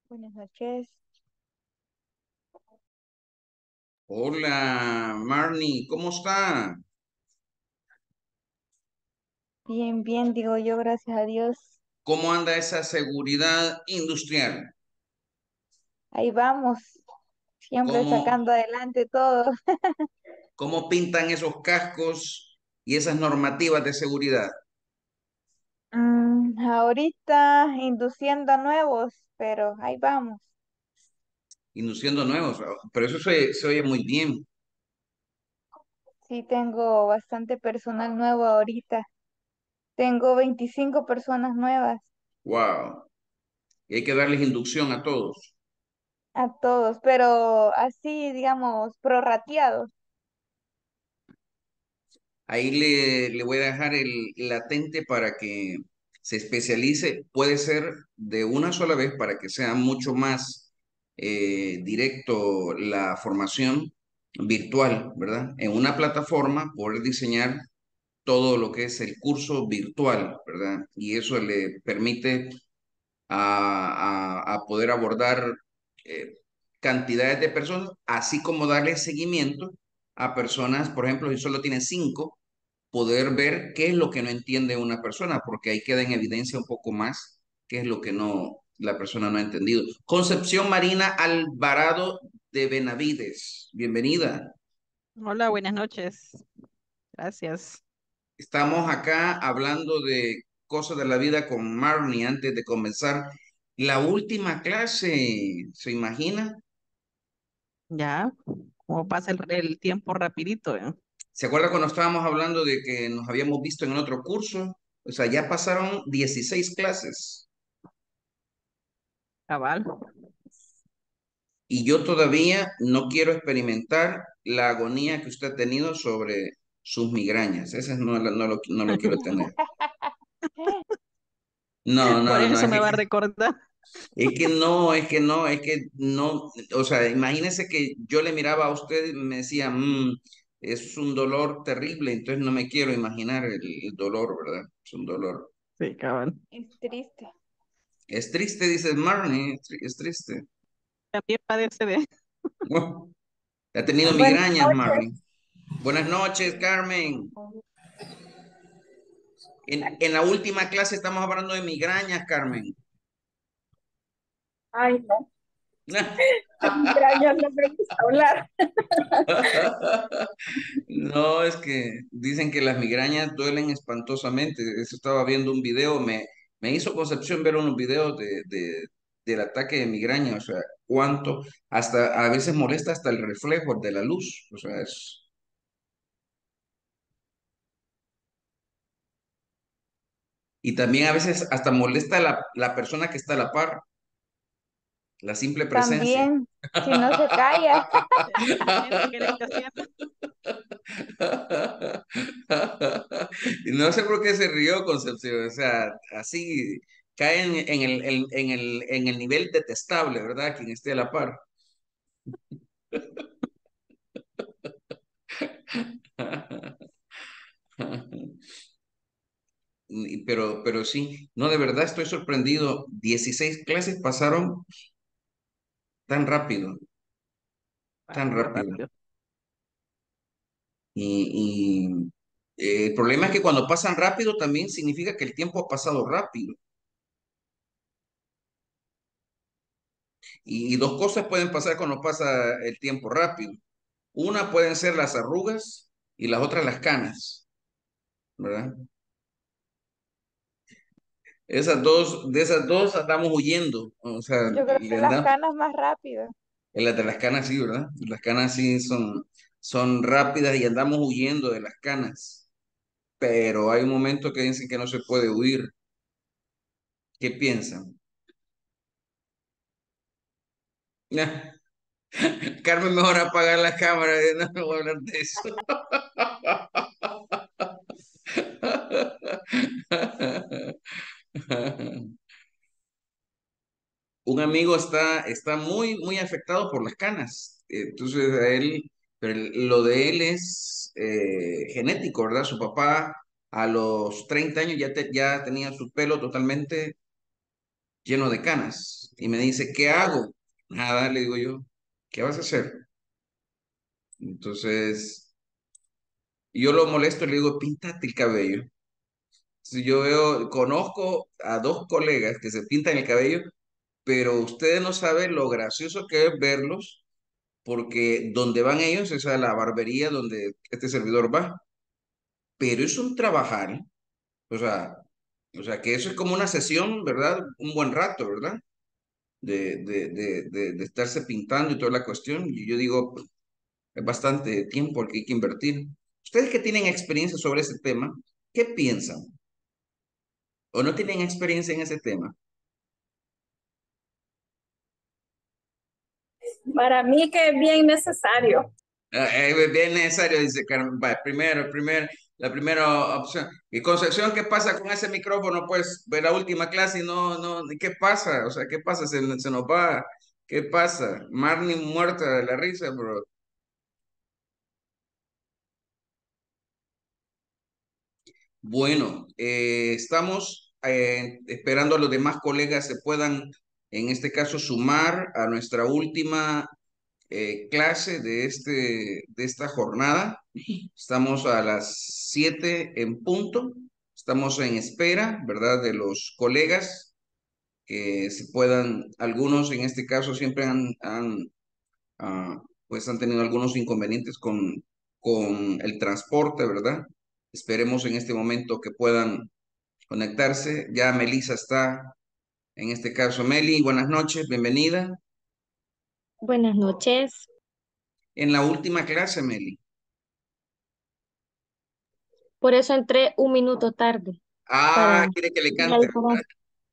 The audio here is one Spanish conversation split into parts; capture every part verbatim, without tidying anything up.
Buenas noches. Hola, Marnie, ¿cómo está? Bien, bien, digo yo, gracias a Dios. ¿Cómo anda esa seguridad industrial? Ahí vamos, siempre ¿Cómo, sacando adelante todo. cómo pintan esos cascos y esas normativas de seguridad? Mm, ahorita induciendo nuevos, pero ahí vamos. Induciendo nuevos, pero eso se, se oye muy bien. Sí, tengo bastante personal nuevo ahorita. Tengo veinticinco personas nuevas, Wow. Y hay que darles inducción a todos. a todos, pero así, digamos, prorrateados. Ahí le, le voy a dejar el latente para que se especialice. Puede ser de una sola vez para que sea mucho más eh, directo la formación virtual, ¿verdad? En una plataforma poder diseñar todo lo que es el curso virtual, ¿verdad? Y eso le permite a, a- a poder abordar eh, cantidades de personas, así como darle seguimiento a personas, por ejemplo, si solo tiene cinco poder ver qué es lo que no entiende una persona, porque ahí queda en evidencia un poco más qué es lo que no, la persona no ha entendido. Concepción Marina Alvarado de Benavides, bienvenida. Hola, buenas noches. Gracias. Estamos acá hablando de cosas de la vida con Marnie antes de comenzar la última clase, ¿se imagina? Ya, como pasa el, el tiempo rapidito, ¿eh? ¿Se acuerda cuando estábamos hablando de que nos habíamos visto en el otro curso? O sea, ya pasaron dieciséis clases. Cabal. Y yo todavía no quiero experimentar la agonía que usted ha tenido sobre sus migrañas. Ese no, lo- no, lo, no lo quiero tener. No, Por no, no, eso es me que, va a recordar. es que no, es que no, es que no. O sea, imagínese que yo le miraba a usted y me decía, "Mm, es un dolor terrible, entonces no me quiero imaginar el, el dolor, ¿verdad? Es un dolor. Sí, cabal. Es triste. Es triste, dice Marnie, es, tri- es triste. También padece de... Bueno, ha tenido Buenas migrañas, noches. Marnie. Buenas noches, Carmen. En, en la última clase estamos hablando de migrañas, Carmen. Ay, no, de migrañas no me gusta hablar. No, es que dicen que las migrañas duelen espantosamente. Eso estaba viendo un video, me, me hizo Concepción ver unos videos de, de- del ataque de migraña, o sea, cuánto, hasta a veces molesta hasta el reflejo de la luz, o sea, es, y también a veces hasta molesta la, la persona que está a la par, la simple presencia. También, si no se calla. La gente que le está haciendo. Y no sé por qué se rió Concepción, o sea, así caen en el, en, en el, en el nivel detestable, ¿verdad? Quien esté a la par. Y- Pero, pero sí, no, de verdad estoy sorprendido. Dieciséis clases pasaron tan rápido, tan Bastante rápido. rápido. Y, y, eh, el problema es que cuando pasan rápido también significa que el tiempo ha pasado rápido. Y, y dos cosas pueden pasar cuando pasa el tiempo rápido. Una pueden ser las arrugas y las otras las canas, ¿verdad? Esas dos, de esas dos andamos huyendo, o sea, Yo creo que le las andamos, canas más rápido. en las de las canas sí, ¿verdad? Las canas sí son, son rápidas y andamos huyendo de las canas, pero hay un momento que dicen que no se puede huir. ¿Qué piensan? Carmen, mejor apagar la cámara, no me voy a hablar de eso. Un amigo está, está muy, muy afectado por las canas. Entonces, a él, pero el- lo de él es eh, genético, ¿verdad? Su papá a los treinta años ya, te- ya tenía su pelo totalmente lleno de canas. y me dice, ¿qué hago? Nada, le digo yo, ¿qué vas a hacer? Entonces, yo lo molesto y le digo, píntate el cabello. Si yo veo, conozco a dos colegas que se pintan el cabello, pero ustedes no saben lo gracioso que es verlos, porque donde van ellos es a la barbería donde este servidor va, pero es un trabajar, ¿eh? O sea, o sea, que eso es como una sesión, ¿verdad? Un buen rato, ¿verdad? De, de, de, de, de estarse pintando y toda la cuestión. Y yo digo, pues, es bastante tiempo el que hay que invertir. Ustedes que tienen experiencia sobre ese tema, ¿qué piensan? ¿O no tienen experiencia en ese tema? Para mí que es bien necesario. Ah, Es bien necesario, dice Carmen. Va, primero, primero, la primera opción. Y Concepción, ¿qué pasa con ese micrófono? Pues ve la última clase y no, no, ¿qué pasa? O sea, ¿qué pasa? Se, se nos va. ¿Qué pasa? Marnie muerta de la risa, bro. Bueno, eh, estamos eh, esperando a los demás colegas se puedan, en este caso, sumar a nuestra última eh, clase de, este, de esta jornada. Estamos a las siete en punto. Estamos en espera, ¿verdad? De los colegas que se puedan, algunos en este caso siempre han, han, ah, pues han tenido algunos inconvenientes con, con el transporte, ¿verdad? Esperemos en este momento que puedan conectarse. Ya Melissa está, en este caso Meli, buenas noches, bienvenida. Buenas noches. En la última clase, Meli. Por eso entré un minuto tarde Ah, para quiere que le la cante, diferencia. ¿verdad?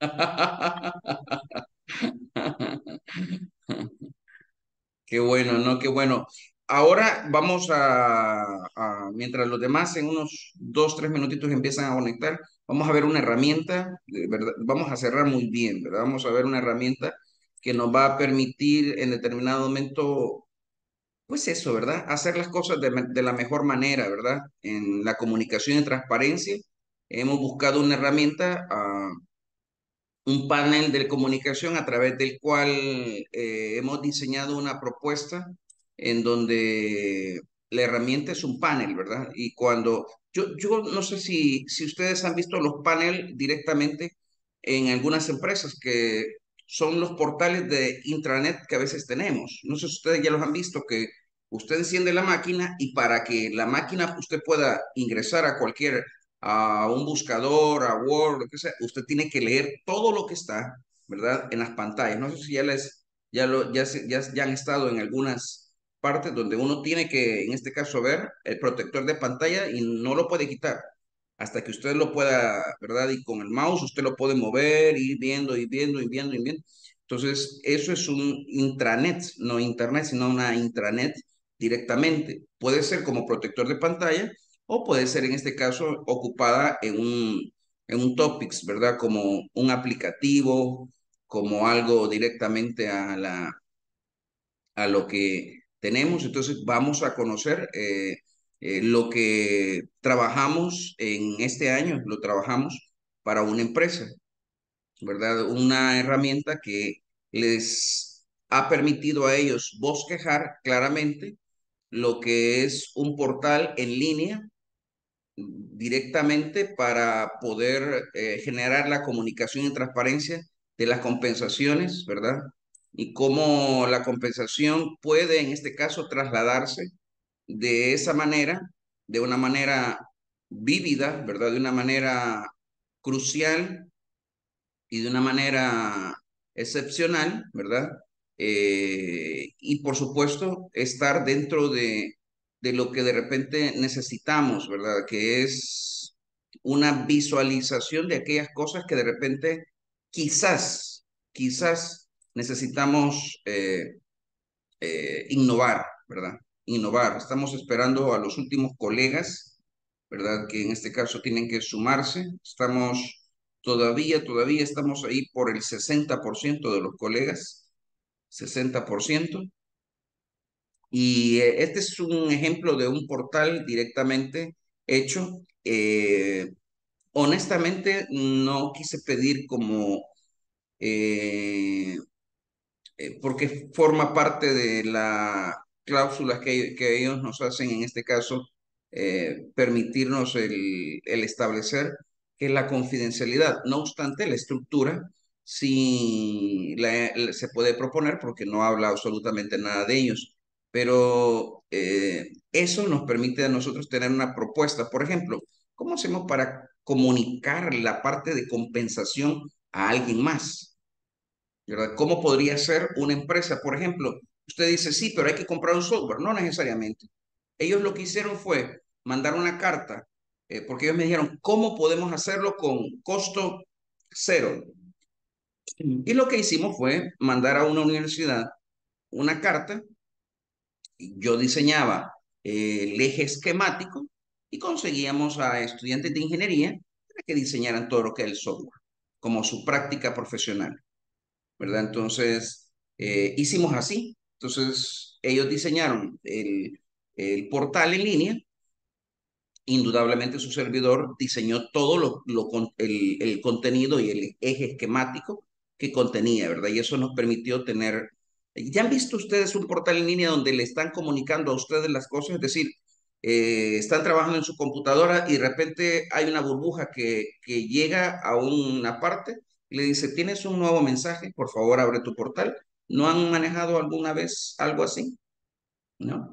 Qué bueno, ¿no? Qué bueno. Ahora vamos a, a- mientras los demás en unos dos, tres minutitos empiezan a conectar, vamos a ver una herramienta, de ¿verdad? Vamos a cerrar muy bien, ¿verdad? Vamos a ver una herramienta que nos va a permitir en determinado momento, pues eso, ¿verdad? Hacer las cosas de, me- de la mejor manera, ¿verdad? En la comunicación y transparencia, hemos buscado una herramienta, ah, un panel de comunicación a través del cual eh, hemos diseñado una propuesta en donde la herramienta es un panel, ¿verdad? Y cuando yo, yo no sé si, si ustedes han visto los paneles directamente en algunas empresas que son los portales de intranet que a veces tenemos. No sé si ustedes ya los han visto, que usted enciende la máquina y para que la máquina usted pueda ingresar a cualquier a un buscador, a Word, lo que sea, usted tiene que leer todo lo que está, ¿verdad? En las pantallas. No sé si ya les, ya lo, ya, se- ya, ya han estado en algunas partes donde uno tiene que, en este caso, ver el protector de pantalla y no lo puede quitar hasta que usted lo pueda, ¿verdad? Y con el mouse usted lo puede mover, ir viendo y viendo y viendo y viendo. Entonces, eso es un intranet, no internet, sino una intranet directamente. Puede ser como protector de pantalla o puede ser en este caso ocupada en un, en un topics, ¿verdad? Como un aplicativo, como algo directamente a la, a lo que tenemos. Entonces vamos a conocer eh, eh, lo que trabajamos en este año, lo trabajamos para una empresa, ¿verdad? Una herramienta que les ha permitido a ellos bosquejar claramente lo que es un portal en línea directamente para poder eh, generar la comunicación y transparencia de las compensaciones, ¿verdad? Y cómo la compensación puede, en este caso, trasladarse de esa manera, de una manera vívida, ¿verdad? De una manera crucial y de una manera excepcional, ¿verdad? Eh, y por supuesto, estar dentro de, de lo que de repente necesitamos, ¿verdad? Que es una visualización de aquellas cosas que de repente quizás, quizás necesitamos eh, eh, innovar, ¿verdad? Innovar. Estamos esperando a los últimos colegas, ¿verdad? Que en este caso tienen que sumarse. Estamos todavía, todavía estamos ahí por el sesenta por ciento de los colegas, sesenta por ciento. Y eh, este es un ejemplo de un portal directamente hecho. Eh, honestamente, no quise pedir como eh, eh, porque forma parte de la cláusula que, que ellos nos hacen, en este caso, eh, permitirnos el, el establecer que la confidencialidad, no obstante, la estructura sí la- la- se puede proponer porque no habla absolutamente nada de ellos, pero eh, eso nos permite a nosotros tener una propuesta. Por ejemplo, ¿cómo hacemos para comunicar la parte de compensación a alguien más? ¿Verdad? ¿Cómo podría ser una empresa? Por ejemplo, usted dice, sí, pero hay que comprar un software. No necesariamente. Ellos lo que hicieron fue mandar una carta, eh, porque ellos me dijeron, ¿cómo podemos hacerlo con costo cero? Y lo que hicimos fue mandar a una universidad una carta. Yo diseñaba eh, el eje esquemático y conseguíamos a estudiantes de ingeniería para que diseñaran todo lo que es el software, como su práctica profesional. ¿Verdad? Entonces, eh, hicimos así. Entonces, ellos diseñaron el, el portal en línea. Indudablemente su servidor diseñó todo lo, lo con- el, el contenido y el eje esquemático que contenía, ¿verdad? Y eso nos permitió tener... ¿Ya han visto ustedes un portal en línea donde le están comunicando a ustedes las cosas? Es decir, eh, están trabajando en su computadora y de repente hay una burbuja que, que llega a una parte y le dice, ¿tienes un nuevo mensaje? Por favor, abre tu portal. ¿No han manejado alguna vez algo así? ¿No?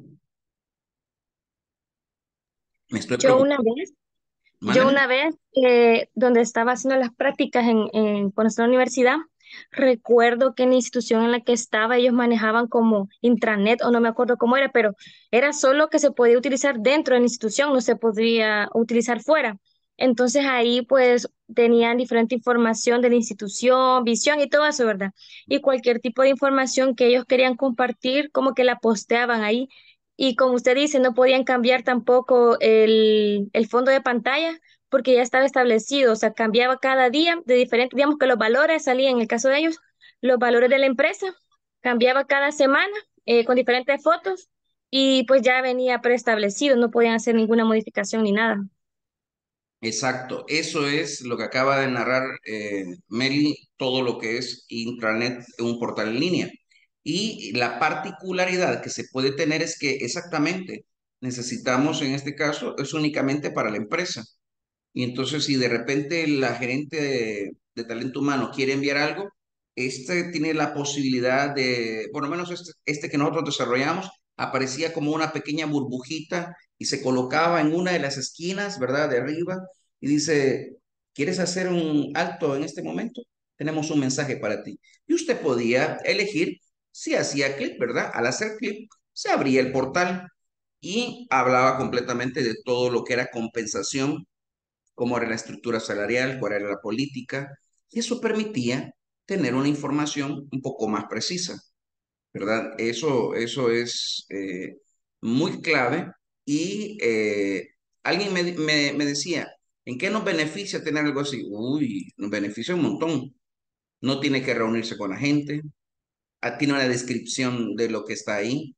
Me estoy Yo preguntando. una vez, yo Mándeme. una vez, eh, donde estaba haciendo las prácticas en, en, cuando estaba en la universidad, recuerdo que en la institución en la que estaba ellos manejaban como intranet o no me acuerdo cómo era, pero era solo que se podía utilizar dentro de la institución, no se podía utilizar fuera. Entonces ahí pues tenían diferente información de la institución, visión y todo eso, ¿verdad? Y cualquier tipo de información que ellos querían compartir, como que la posteaban ahí. Y como usted dice, no podían cambiar tampoco el, el fondo de pantalla porque ya estaba establecido, o sea, cambiaba cada día de diferente, digamos que los valores salían, en el caso de ellos, los valores de la empresa, cambiaba cada semana eh, con diferentes fotos y pues ya venía preestablecido, no podían hacer ninguna modificación ni nada. Exacto, eso es lo que acaba de narrar eh, Meli, todo lo que es intranet, un portal en línea. Y la particularidad que se puede tener es que exactamente necesitamos, en este caso, es únicamente para la empresa. Y entonces, si de repente la gerente de, de talento humano quiere enviar algo, este tiene la posibilidad de, por lo menos este, este que nosotros desarrollamos, aparecía como una pequeña burbujita y se colocaba en una de las esquinas, ¿verdad? De arriba y dice, ¿quieres hacer un alto en este momento? Tenemos un mensaje para ti. Y usted podía elegir si hacía clic, ¿verdad? Al hacer clic, se abría el portal y hablaba completamente de todo lo que era compensación, cómo era la estructura salarial, cuál era la política, y eso permitía tener una información un poco más precisa, ¿verdad? Eso, eso es eh, muy clave y eh, alguien me, me, me decía, ¿en qué nos beneficia tener algo así? Uy, nos beneficia un montón. No tiene que reunirse con la gente, ah, tiene una descripción de lo que está ahí,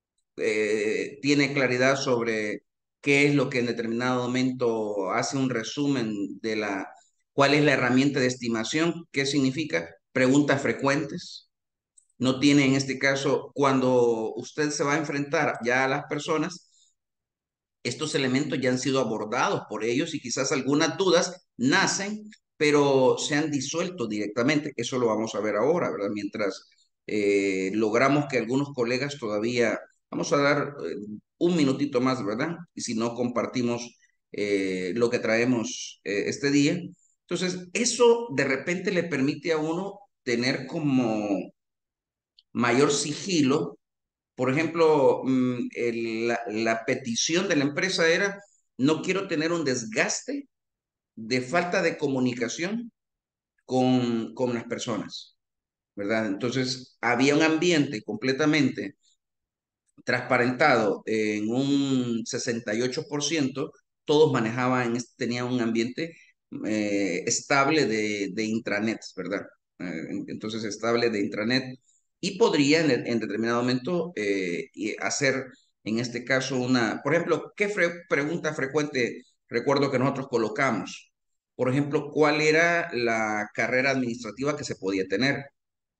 eh, tiene claridad sobre qué es lo que en determinado momento hace un resumen de la, cuál es la herramienta de estimación, qué significa, preguntas frecuentes. No tiene en este caso, cuando usted se va a enfrentar ya a las personas, estos elementos ya han sido abordados por ellos y quizás algunas dudas nacen, pero se han disuelto directamente. Eso lo vamos a ver ahora, ¿verdad? Mientras eh, logramos que algunos colegas todavía, vamos a dar eh, un minutito más, ¿verdad? Y si no compartimos eh, lo que traemos eh, este día. Entonces, eso de repente le permite a uno tener como mayor sigilo. Por ejemplo, mm, el- la, la petición de la empresa era, no quiero tener un desgaste de falta de comunicación con, con las personas, ¿verdad? Entonces, había un ambiente completamente transparentado en un sesenta y ocho por ciento. Todos manejaban, es- tenían un ambiente eh, estable de, de intranet, ¿verdad? Eh, entonces, estable de intranet y podría en, en determinado momento eh, y hacer, en este caso, una, por ejemplo, ¿qué fre- pregunta frecuente recuerdo que nosotros colocamos? Por ejemplo, ¿cuál era la carrera administrativa que se podía tener?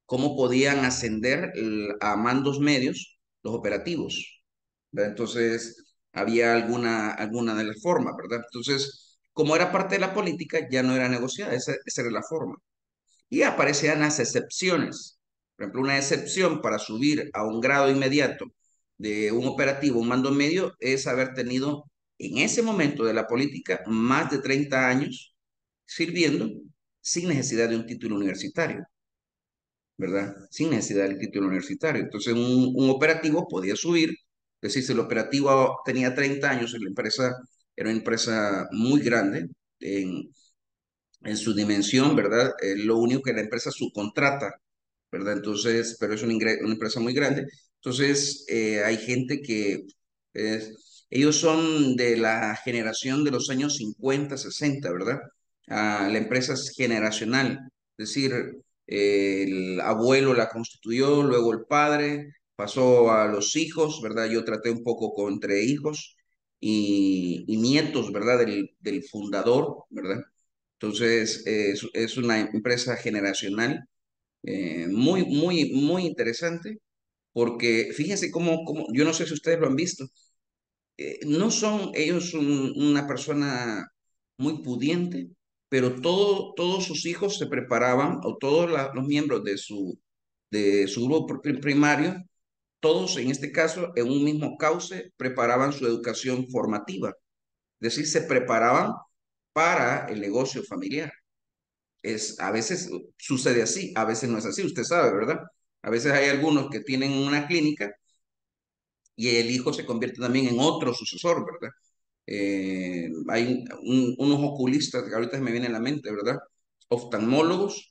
cómo podían ascender el- a mandos medios los operativos, ¿verdad? Entonces, había alguna, alguna de las formas, ¿verdad? Entonces, como era parte de la política, ya no era negociada, esa, esa era la forma. Y aparecían las excepciones. Por ejemplo, una excepción para subir a un grado inmediato de un operativo, un mando medio, es haber tenido en ese momento de la política más de treinta años sirviendo sin necesidad de un título universitario, ¿verdad? Sin necesidad del título universitario. Entonces, un, un operativo podía subir, es decir, si el operativo tenía treinta años y la empresa era una empresa muy grande en, en su dimensión, ¿verdad? Eh, lo único que la empresa subcontrata, ¿verdad? Entonces, pero es una, ingre- una empresa muy grande. Entonces, eh, hay gente que es- ellos son de la generación de los años cincuenta, sesenta, ¿verdad? Ah, la empresa es generacional, es decir, eh, el abuelo la constituyó, luego el padre, pasó a los hijos, ¿verdad? Yo traté un poco con entre hijos y, y nietos, ¿verdad? Del, del fundador, ¿verdad? Entonces, eh, es, es una empresa generacional, eh, muy, muy, muy interesante, porque fíjense cómo, cómo, yo no sé si ustedes lo han visto, eh, no son ellos un- una persona muy pudiente, pero todo, todos sus hijos se preparaban, o todos la- los miembros de su, de su grupo pri- primario, todos en este caso en un mismo cauce, preparaban su educación formativa, es decir, se preparaban para el negocio familiar. Es, a veces sucede así, a veces no es así, usted sabe, ¿verdad? A veces hay algunos que tienen una clínica y el hijo se convierte también en otro sucesor, ¿verdad? Eh, hay un- unos oculistas que ahorita se me viene a la mente, ¿verdad? Oftalmólogos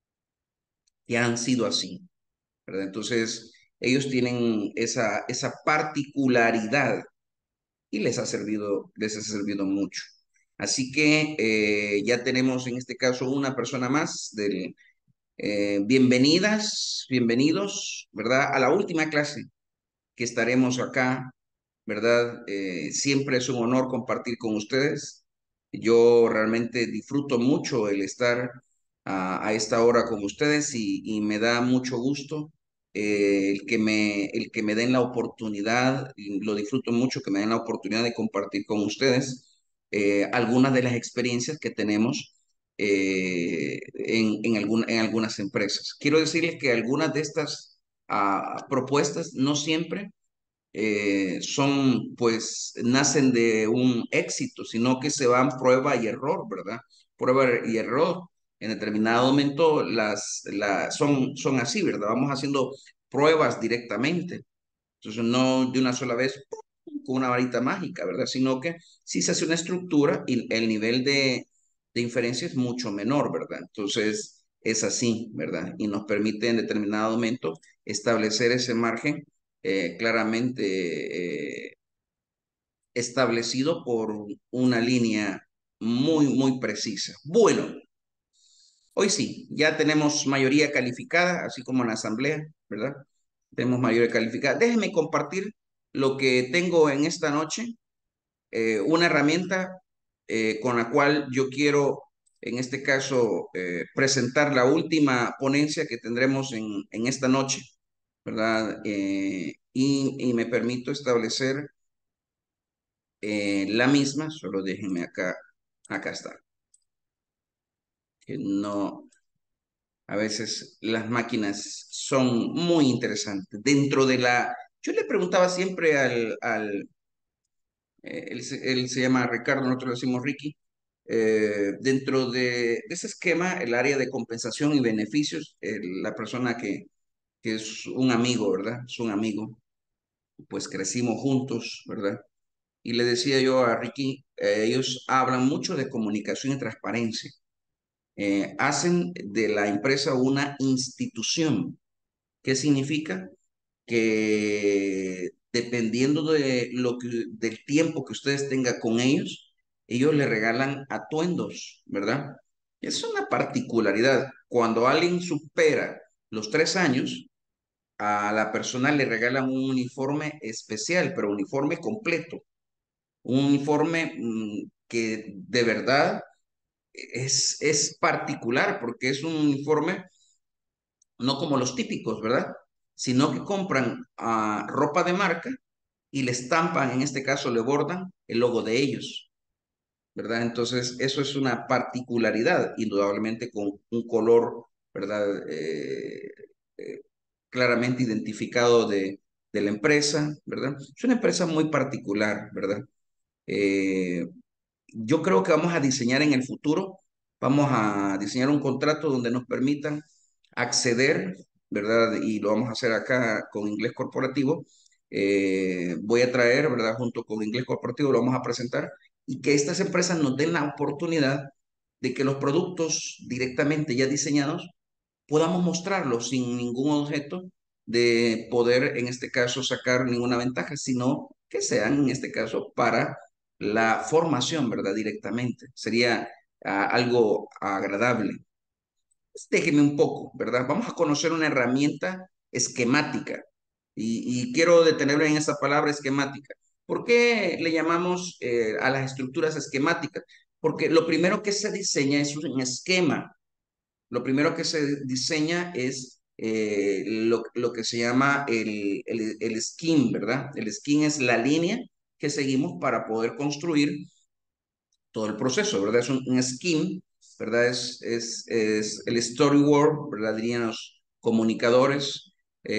que han sido así, ¿verdad? Entonces, ellos tienen esa, esa particularidad y les ha servido, les ha servido mucho. Así que eh, ya tenemos en este caso una persona más del. Eh, bienvenidas, bienvenidos, ¿verdad? A la última clase que estaremos acá, ¿verdad? Eh, siempre es un honor compartir con ustedes. Yo realmente disfruto mucho el estar a, a esta hora con ustedes y, y me da mucho gusto eh, el que me, el que me den la oportunidad, y lo disfruto mucho que me den la oportunidad de compartir con ustedes eh, algunas de las experiencias que tenemos eh, en, en, algún- en algunas empresas. Quiero decirles que algunas de estas ah, propuestas no siempre eh, son, pues, nacen de un éxito, sino que se van prueba y error, ¿verdad? Prueba y error. En determinado momento las, la, son, son así, ¿verdad? Vamos haciendo pruebas directamente. Entonces, no de una sola vez ¡pum! Con una varita mágica, ¿verdad? Sino que sí se hace una estructura y el nivel de, de inferencia es mucho menor, ¿verdad? Entonces, es así, ¿verdad? Y nos permite en determinado momento establecer ese margen eh, claramente eh, establecido por una línea muy, muy precisa. Bueno, hoy sí, ya tenemos mayoría calificada, así como en la asamblea, ¿verdad? Tenemos mayoría calificada. Déjenme compartir lo que tengo en esta noche, eh, una herramienta eh, con la cual yo quiero, en este caso, eh, presentar la última ponencia que tendremos en, en esta noche, ¿verdad? Eh, y, y me permito establecer eh, la misma, solo déjenme acá, acá está. Que no, a veces las máquinas son muy interesantes. Dentro de la, yo le preguntaba siempre al, al eh, él, se él se llama Ricardo, nosotros le decimos Ricky, eh, dentro de, de ese esquema, el área de compensación y beneficios, eh, la persona que, que es un amigo, ¿verdad? Es un amigo, pues crecimos juntos, ¿verdad? Y le decía yo a Ricky, eh, ellos hablan mucho de comunicación y transparencia. Eh, hacen de la empresa una institución. ¿Qué significa? Que dependiendo de lo que, del tiempo que ustedes tengan con ellos, ellos le regalan atuendos, ¿verdad? Es una particularidad. Cuando alguien supera los tres años, a la persona le regalan un uniforme especial, pero uniforme completo, un uniforme mm, que de verdad es, es particular porque es un uniforme no como los típicos, ¿verdad? Sino que compran ah, ropa de marca y le estampan, en este caso le bordan el logo de ellos, ¿verdad? Entonces, eso es una particularidad, indudablemente con un color, ¿verdad? Eh, eh, claramente identificado de, de la empresa, ¿verdad? Es una empresa muy particular, ¿verdad? Eh, yo creo que vamos a diseñar en el futuro, vamos a diseñar un contrato donde nos permitan acceder, ¿verdad? Y lo vamos a hacer acá con inglés corporativo. Eh, voy a traer, ¿verdad? Junto con inglés corporativo lo vamos a presentar y que estas empresas nos den la oportunidad de que los productos directamente ya diseñados podamos mostrarlos sin ningún objeto de poder, en este caso, sacar ninguna ventaja, sino que sean, en este caso, para la formación, ¿verdad? Directamente. Sería ah, algo agradable. Pues déjeme un poco, ¿verdad? Vamos a conocer una herramienta esquemática y, y quiero detenerme en esa palabra esquemática. ¿Por qué le llamamos eh, a las estructuras esquemáticas? Porque lo primero que se diseña es un esquema. Lo primero que se diseña es eh, lo, lo que se llama el, el, el skin, ¿verdad? El skin es la línea que seguimos para poder construir todo el proceso, ¿verdad? Es un, un scheme, ¿verdad? Es, es, es el storyboard, ¿verdad? Dirían los comunicadores,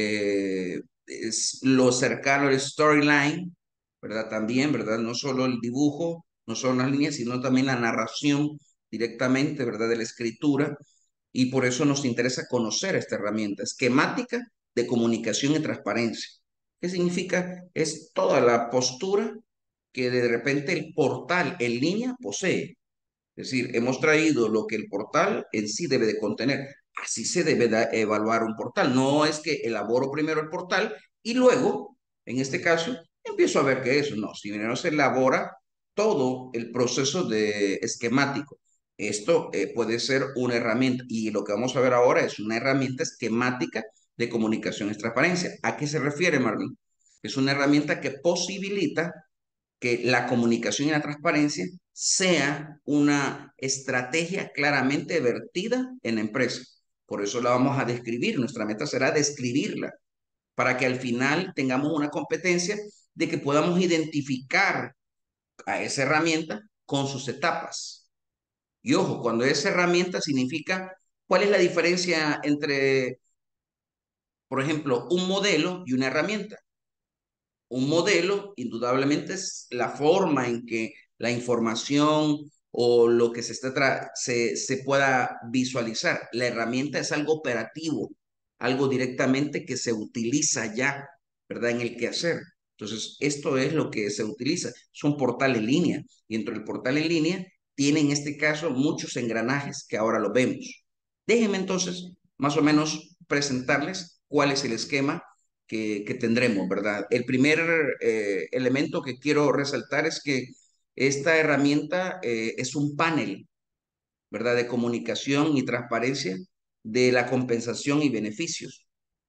eh, es lo cercano al storyline, ¿verdad? También, ¿verdad? No solo el dibujo, no solo las líneas, sino también la narración directamente, ¿verdad? De la escritura. Y por eso nos interesa conocer esta herramienta esquemática de comunicación y transparencia. ¿Qué significa? Es toda la postura que de repente el portal en línea posee. Es decir, hemos traído lo que el portal en sí debe de contener. Así se debe de evaluar un portal. No es que elaboro primero el portal y luego, en este caso, empiezo a ver qué es. No, si primero se elabora todo el proceso de esquemático. Esto eh, puede ser una herramienta y lo que vamos a ver ahora es una herramienta esquemática de comunicación y transparencia. ¿A qué se refiere, Marvin? Es una herramienta que posibilita que la comunicación y la transparencia sea una estrategia claramente vertida en la empresa. Por eso la vamos a describir. Nuestra meta será describirla para que al final tengamos una competencia de que podamos identificar a esa herramienta con sus etapas. Y ojo, cuando esa herramienta significa cuál es la diferencia entre, por ejemplo, un modelo y una herramienta. Un modelo, indudablemente, es la forma en que la información o lo que se, está se, se pueda visualizar. La herramienta es algo operativo, algo directamente que se utiliza ya, ¿verdad? En el quehacer. Entonces, esto es lo que se utiliza. Es un portal en línea. Y dentro del portal en línea tiene en este caso muchos engranajes que ahora lo vemos. Déjenme entonces más o menos presentarles cuál es el esquema que, que tendremos, ¿verdad? El primer eh, elemento que quiero resaltar es que esta herramienta eh, es un panel, ¿verdad? De comunicación y transparencia de la compensación y beneficios.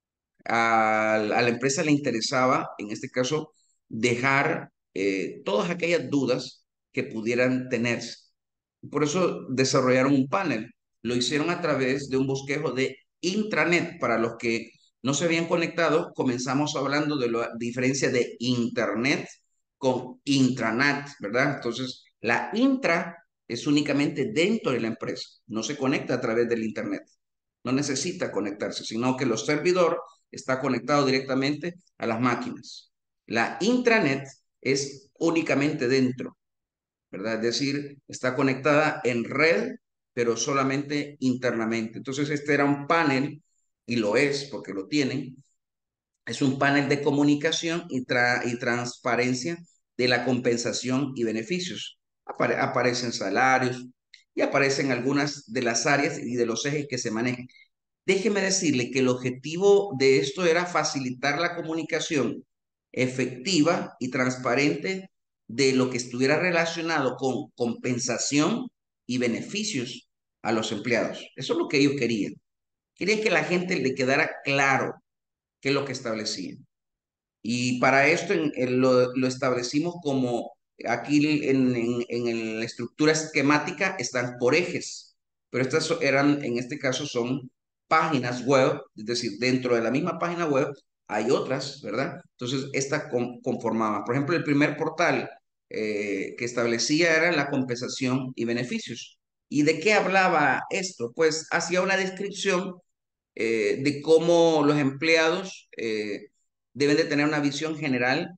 A, a la empresa le interesaba, en este caso, dejar eh, todas aquellas dudas que pudieran tenerse. Por eso desarrollaron un panel. Lo hicieron a través de un bosquejo de intranet. Para los que no se habían conectado, comenzamos hablando de la diferencia de internet con intranet, ¿verdad? Entonces, la intra es únicamente dentro de la empresa, no se conecta a través del internet, no necesita conectarse, sino que los servidores está conectado directamente a las máquinas. La intranet es únicamente dentro, ¿verdad? Es decir, está conectada en red, pero solamente internamente. Entonces, este era un panel, y lo es porque lo tienen, es un panel de comunicación y, tra y transparencia de la compensación y beneficios. Apare aparecen salarios y aparecen algunas de las áreas y de los ejes que se manejan. Déjeme decirle que el objetivo de esto era facilitar la comunicación efectiva y transparente de lo que estuviera relacionado con compensación y beneficios a los empleados. Eso es lo que ellos querían. Querían que la gente le quedara claro qué es lo que establecían. Y para esto en, en lo, lo, establecimos como aquí en, en, en la estructura esquemática están por ejes, pero estas eran, en este caso son páginas web, es decir, dentro de la misma página web hay otras, ¿verdad? Entonces, esta con, conformaba. Por ejemplo, el primer portal eh, que establecía era la compensación y beneficios. ¿Y de qué hablaba esto? Pues hacía una descripción eh, de cómo los empleados eh, deben de tener una visión general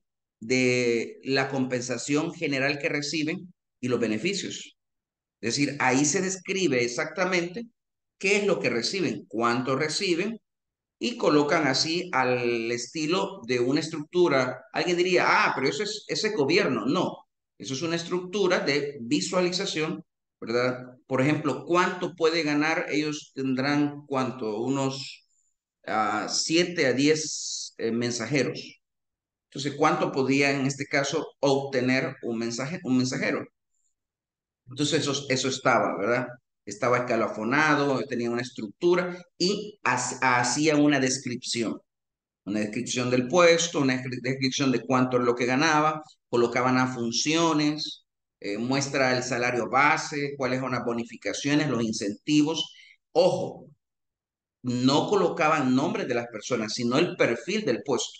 de la compensación general que reciben y los beneficios. Es decir, ahí se describe exactamente qué es lo que reciben, cuánto reciben y colocan así al estilo de una estructura. Alguien diría, ah, pero eso es ese gobierno. No, eso es una estructura de visualización, ¿verdad? Por ejemplo, ¿cuánto puede ganar? Ellos tendrán, ¿cuánto? Unos uh, siete a diez eh, mensajeros. Entonces, ¿cuánto podía en este caso obtener un mensaje, un mensajero? Entonces eso, eso estaba, ¿verdad? Estaba escalafonado, tenía una estructura y hacía una descripción, una descripción del puesto, una descripción de cuánto es lo que ganaba, colocaban las funciones, eh, muestra el salario base, cuáles son las bonificaciones, los incentivos. Ojo, no colocaban nombres de las personas, sino el perfil del puesto.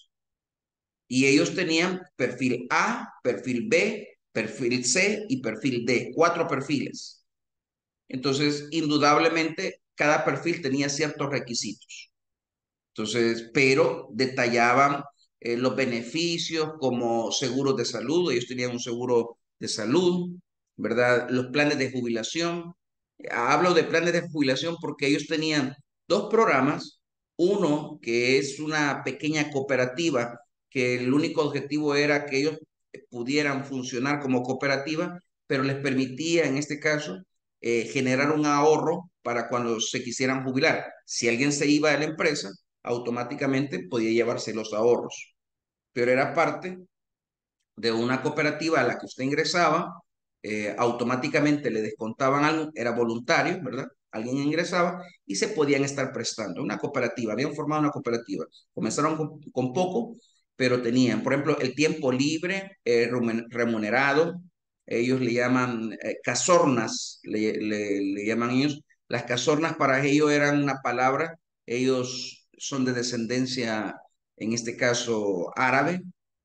Y ellos tenían perfil A, perfil B, perfil C y perfil D, cuatro perfiles. Entonces, indudablemente, cada perfil tenía ciertos requisitos. Entonces, pero detallaban eh, los beneficios como seguros de salud. Ellos tenían un seguro de salud, ¿verdad? Los planes de jubilación. Hablo de planes de jubilación porque ellos tenían dos programas. Uno que es una pequeña cooperativa que el único objetivo era que ellos pudieran funcionar como cooperativa, pero les permitía en este caso eh, generar un ahorro para cuando se quisieran jubilar. Si alguien se iba de la empresa, automáticamente podía llevarse los ahorros, pero era parte de una cooperativa a la que usted ingresaba, eh, automáticamente le descontaban algo, era voluntario, ¿verdad? Alguien ingresaba y se podían estar prestando. Una cooperativa, habían formado una cooperativa. Comenzaron con, con poco, pero tenían, por ejemplo, el tiempo libre eh, remunerado. Ellos le llaman eh, casornas, le, le, le llaman ellos. Las casornas para ellos eran una palabra. Ellos son de descendencia, en este caso, árabe,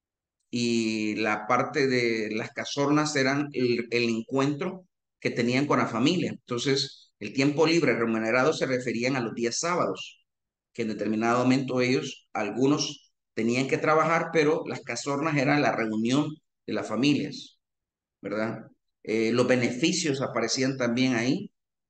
y la parte de las casornas eran el, el encuentro que tenían con la familia. Entonces, el tiempo libre remunerado se referían a los días sábados, que en determinado momento ellos, algunos tenían que trabajar, pero las casornas eran la reunión de las familias, ¿verdad? Eh, los beneficios aparecían también ahí.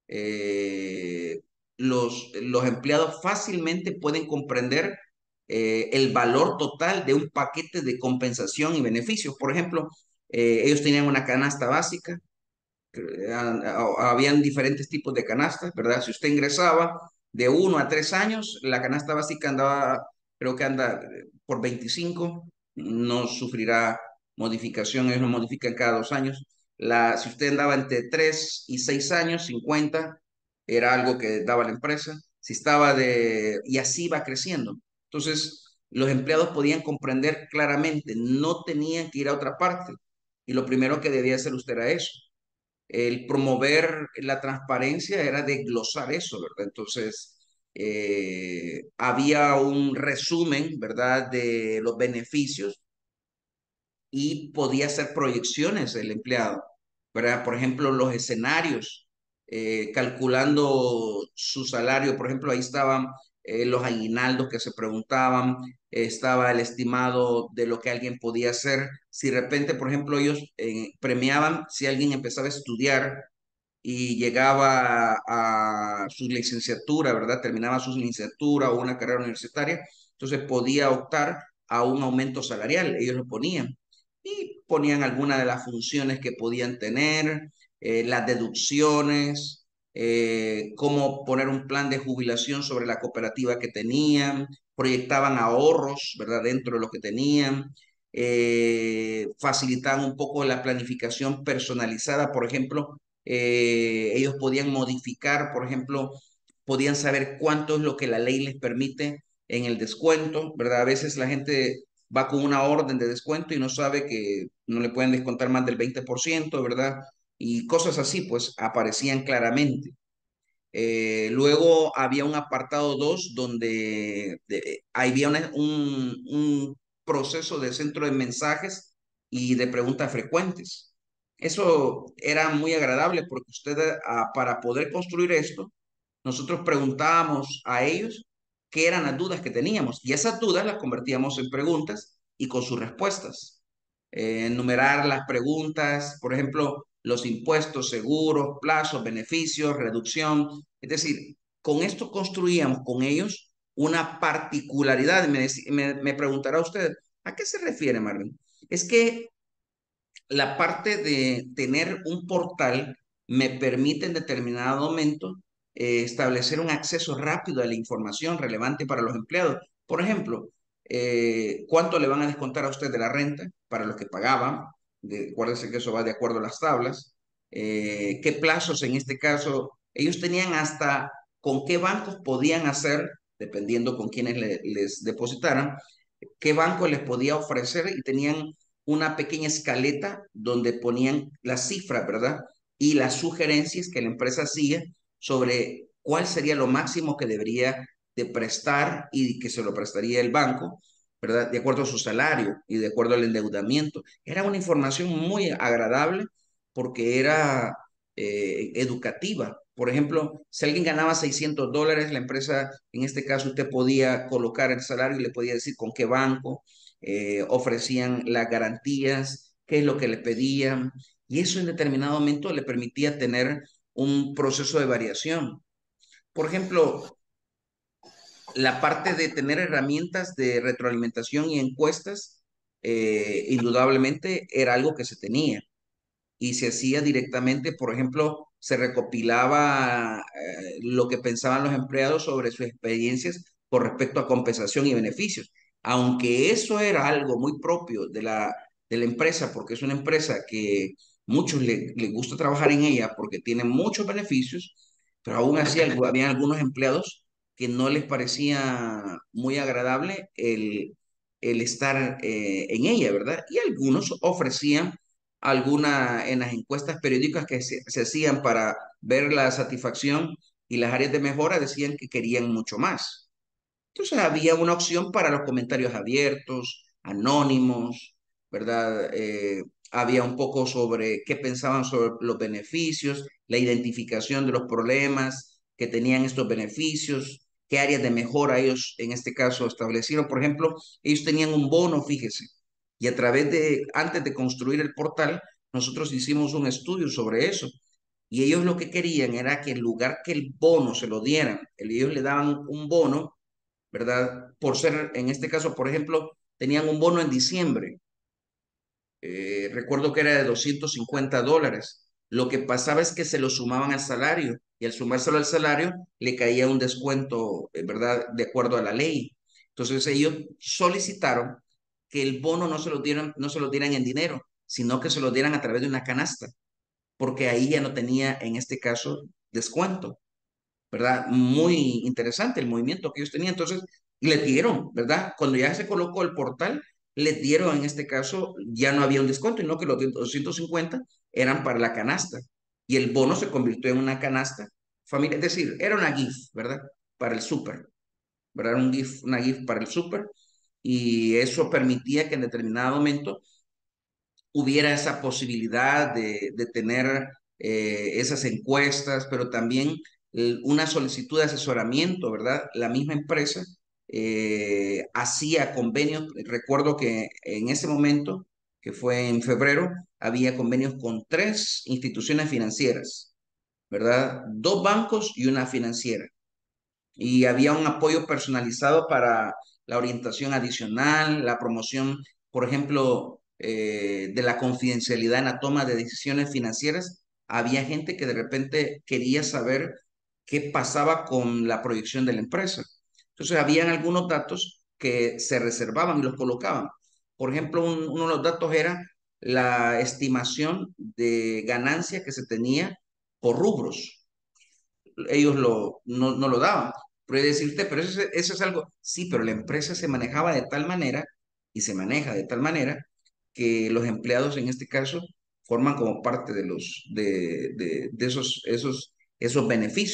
Eh, los, los empleados fácilmente pueden comprender eh, el valor total de un paquete de compensación y beneficios. Por ejemplo, eh, ellos tenían una canasta básica, eh, habían diferentes tipos de canastas, ¿verdad? Si usted ingresaba de uno a tres años, la canasta básica andaba, creo que anda eh, por veinticinco, no sufrirá modificación, ellos lo modifican cada dos años. La, si usted andaba entre tres y seis años, cincuenta, era algo que daba la empresa. Si estaba de, y así va creciendo. Entonces, los empleados podían comprender claramente, no tenían que ir a otra parte. Y lo primero que debía hacer usted era eso. El promover la transparencia era desglosar eso, ¿verdad? Entonces, eh, había un resumen, ¿verdad?, de los beneficios y podía hacer proyecciones el empleado, ¿verdad? Por ejemplo, los escenarios, eh, calculando su salario, por ejemplo, ahí estaban eh, los aguinaldos que se preguntaban, eh, estaba el estimado de lo que alguien podía hacer. Si de repente, por ejemplo, ellos eh, premiaban si alguien empezaba a estudiar y llegaba a, a su licenciatura, ¿verdad? Terminaba su licenciatura o una carrera universitaria, entonces podía optar a un aumento salarial, ellos lo ponían y ponían algunas de las funciones que podían tener, eh, las deducciones, eh, cómo poner un plan de jubilación sobre la cooperativa que tenían, proyectaban ahorros, ¿verdad? Dentro de lo que tenían, eh, facilitaban un poco la planificación personalizada, por ejemplo, eh, ellos podían modificar, por ejemplo, podían saber cuánto es lo que la ley les permite en el descuento, ¿verdad? A veces la gente va con una orden de descuento y no sabe que no le pueden descontar más del veinte por ciento, ¿verdad? Y cosas así, pues aparecían claramente. Eh, luego había un apartado dos donde de- había una- un, un proceso de centro de mensajes y de preguntas frecuentes. Eso era muy agradable porque usted, ah, para poder construir esto, nosotros preguntábamos a ellos qué eran las dudas que teníamos y esas dudas las convertíamos en preguntas y con sus respuestas. Eh, enumerar las preguntas, por ejemplo, los impuestos, seguros, plazos, beneficios, reducción. Es decir, con esto construíamos con ellos una particularidad. Me, dec- me, me preguntará usted, ¿a qué se refiere, Marvin? Es que la parte de tener un portal me permite en determinado momento eh, establecer un acceso rápido a la información relevante para los empleados. Por ejemplo, eh, ¿cuánto le van a descontar a usted de la renta para los que pagaban? De, acuérdese que eso va de acuerdo a las tablas. Eh, ¿qué plazos en este caso? Ellos tenían hasta con qué bancos podían hacer, dependiendo con quiénes le- les depositaran, qué banco les podía ofrecer y tenían una pequeña escaleta donde ponían las cifras, ¿verdad? Y las sugerencias que la empresa hacía sobre cuál sería lo máximo que debería de prestar y que se lo prestaría el banco, ¿verdad? De acuerdo a su salario y de acuerdo al endeudamiento. Era una información muy agradable porque era eh, educativa. Por ejemplo, si alguien ganaba seiscientos dólares, la empresa, en este caso, usted podía colocar el salario y le podía decir con qué banco, eh, ofrecían las garantías, qué es lo que le pedían, y eso en determinado momento le permitía tener un proceso de variación. Por ejemplo, la parte de tener herramientas de retroalimentación y encuestas, eh, indudablemente era algo que se tenía y se hacía directamente, por ejemplo, se recopilaba eh, lo que pensaban los empleados sobre sus experiencias con respecto a compensación y beneficios. Aunque eso era algo muy propio de la, de la empresa, porque es una empresa que muchos le, les gusta trabajar en ella porque tiene muchos beneficios, pero aún así algu- había algunos empleados que no les parecía muy agradable el, el estar eh, en ella, ¿verdad? Y algunos ofrecían alguna en las encuestas periódicas que se, se hacían para ver la satisfacción y las áreas de mejora decían que querían mucho más. Entonces había una opción para los comentarios abiertos, anónimos, ¿verdad? Eh, había un poco sobre qué pensaban sobre los beneficios, la identificación de los problemas que tenían estos beneficios, qué áreas de mejora ellos en este caso establecieron. Por ejemplo, ellos tenían un bono, fíjese, y a través de, antes de construir el portal, nosotros hicimos un estudio sobre eso. Y ellos lo que querían era que en lugar que el bono se lo dieran, ellos le daban un bono, ¿verdad? Por ser, en este caso, por ejemplo, tenían un bono en diciembre. Eh, recuerdo que era de doscientos cincuenta dólares. Lo que pasaba es que se lo sumaban al salario y al sumárselo al salario le caía un descuento, eh, ¿verdad? De acuerdo a la ley. Entonces ellos solicitaron que el bono no se lo dieran, no se lo dieran en dinero, sino que se lo dieran a través de una canasta, porque ahí ya no tenía, en este caso, descuento. ¿Verdad? Muy interesante el movimiento que ellos tenían. Entonces, le dieron, ¿verdad? Cuando ya se colocó el portal, les dieron, en este caso, ya no había un descuento, y no que los doscientos cincuenta eran para la canasta. Y el bono se convirtió en una canasta familiar, es decir, era una gift, ¿verdad? Para el súper, ¿verdad? Un gift, una gift para el súper. Y eso permitía que en determinado momento hubiera esa posibilidad de, de tener eh, esas encuestas, pero también eh, una solicitud de asesoramiento, ¿verdad? La misma empresa eh, hacía convenios. Recuerdo que en ese momento, que fue en febrero, había convenios con tres instituciones financieras, ¿verdad? Dos bancos y una financiera, y había un apoyo personalizado para la orientación adicional, la promoción, por ejemplo, eh, de la confidencialidad en la toma de decisiones financieras. Había gente que de repente quería saber qué pasaba con la proyección de la empresa. Entonces, habían algunos datos que se reservaban y los colocaban. Por ejemplo, un- uno de los datos era la estimación de ganancia que se tenía por rubros. Ellos lo, no, no lo daban. Puede decirte, pero eso, es- eso es algo, sí, pero la empresa se manejaba de tal manera y se maneja de tal manera que los empleados en este caso forman como parte de los de, de, de esos, esos, esos beneficios.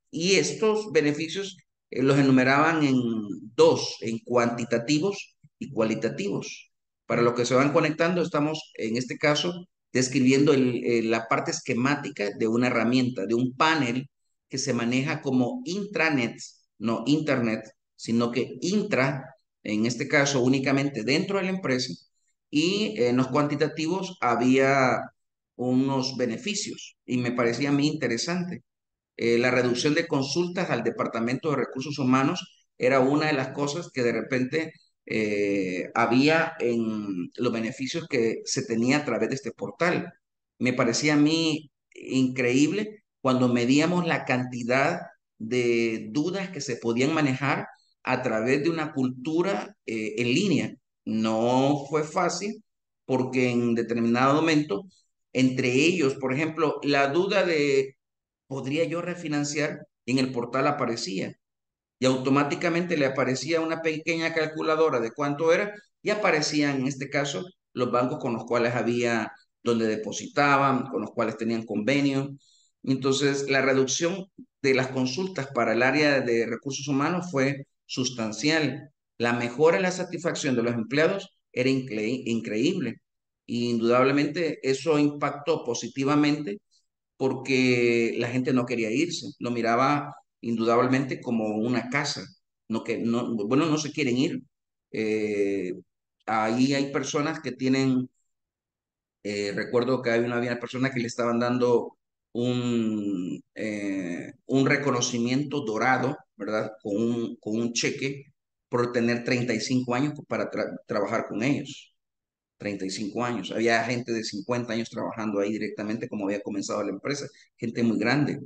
Y estos beneficios eh, los enumeraban en dos, en cuantitativos y cualitativos. Para los que se van conectando, estamos en este caso describiendo el- eh, la parte esquemática de una herramienta, de un panel que se maneja como intranet, no internet, sino que intra, en este caso únicamente dentro de la empresa, y en los cuantitativos había unos beneficios y me parecía a mí interesante. Eh, la reducción de consultas al Departamento de Recursos Humanos era una de las cosas que de repente eh, había en los beneficios que se tenía a través de este portal. Me parecía a mí increíble cuando medíamos la cantidad de dudas que se podían manejar a través de una cultura eh, en línea. No fue fácil porque en determinado momento, entre ellos, por ejemplo, la duda de ¿podría yo refinanciar? En el portal aparecía y automáticamente le aparecía una pequeña calculadora de cuánto era y aparecían en este caso los bancos con los cuales había, donde depositaban, con los cuales tenían convenio. Entonces, la reducción de las consultas para el área de recursos humanos fue sustancial. La mejora en la satisfacción de los empleados era incre- increíble. Y indudablemente eso impactó positivamente porque la gente no quería irse, lo miraba indudablemente como una casa, no que, no, bueno, no se quieren ir. Eh, ahí hay personas que tienen, eh, recuerdo que hay una, había personas que le estaban dando un, eh, un reconocimiento dorado, ¿verdad? Con un, con un cheque por tener treinta y cinco años para tra- trabajar con ellos. Treinta y cinco años. Había gente de cincuenta años trabajando ahí directamente como había comenzado la empresa, gente muy grande.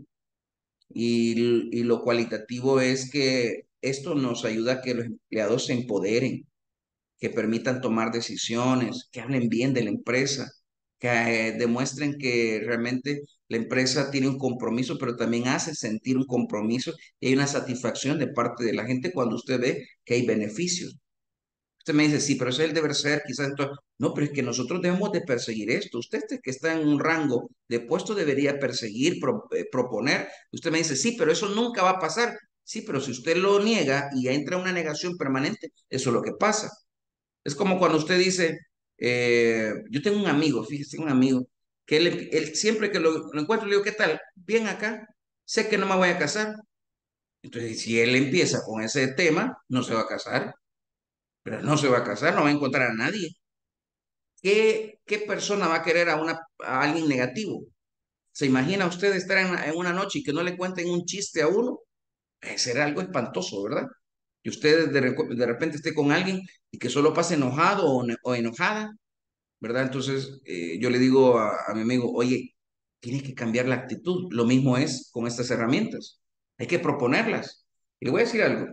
Y, y lo cualitativo es que esto nos ayuda a que los empleados se empoderen, que permitan tomar decisiones, que hablen bien de la empresa, que eh, demuestren que realmente la empresa tiene un compromiso, pero también hace sentir un compromiso y hay una satisfacción de parte de la gente cuando usted ve que hay beneficios. Usted me dice, sí, pero eso es el deber ser, quizás entonces, no, pero es que nosotros debemos de perseguir esto. Usted este que está en un rango de puesto debería perseguir, pro- eh, proponer. Usted me dice, sí, pero eso nunca va a pasar. Sí, pero si usted lo niega y entra en una negación permanente, eso es lo que pasa. Es como cuando usted dice, eh, yo tengo un amigo, fíjese, un amigo, que él, él siempre que lo, lo encuentro le digo, ¿qué tal? Bien acá, sé que no me voy a casar. Entonces, si él empieza con ese tema, no se va a casar, pero no se va a casar, no va a encontrar a nadie. ¿Qué, qué persona va a querer a, una, a alguien negativo? ¿Se imagina usted estar en, en una noche y que no le cuenten un chiste a uno? Eh, será algo espantoso, ¿verdad? Y usted de, recu- de repente esté con alguien y que solo pase enojado o, ne- o enojada, ¿verdad? Entonces eh, yo le digo a, a mi amigo, oye, tienes que cambiar la actitud. Lo mismo es con estas herramientas. Hay que proponerlas. Y le voy a decir algo.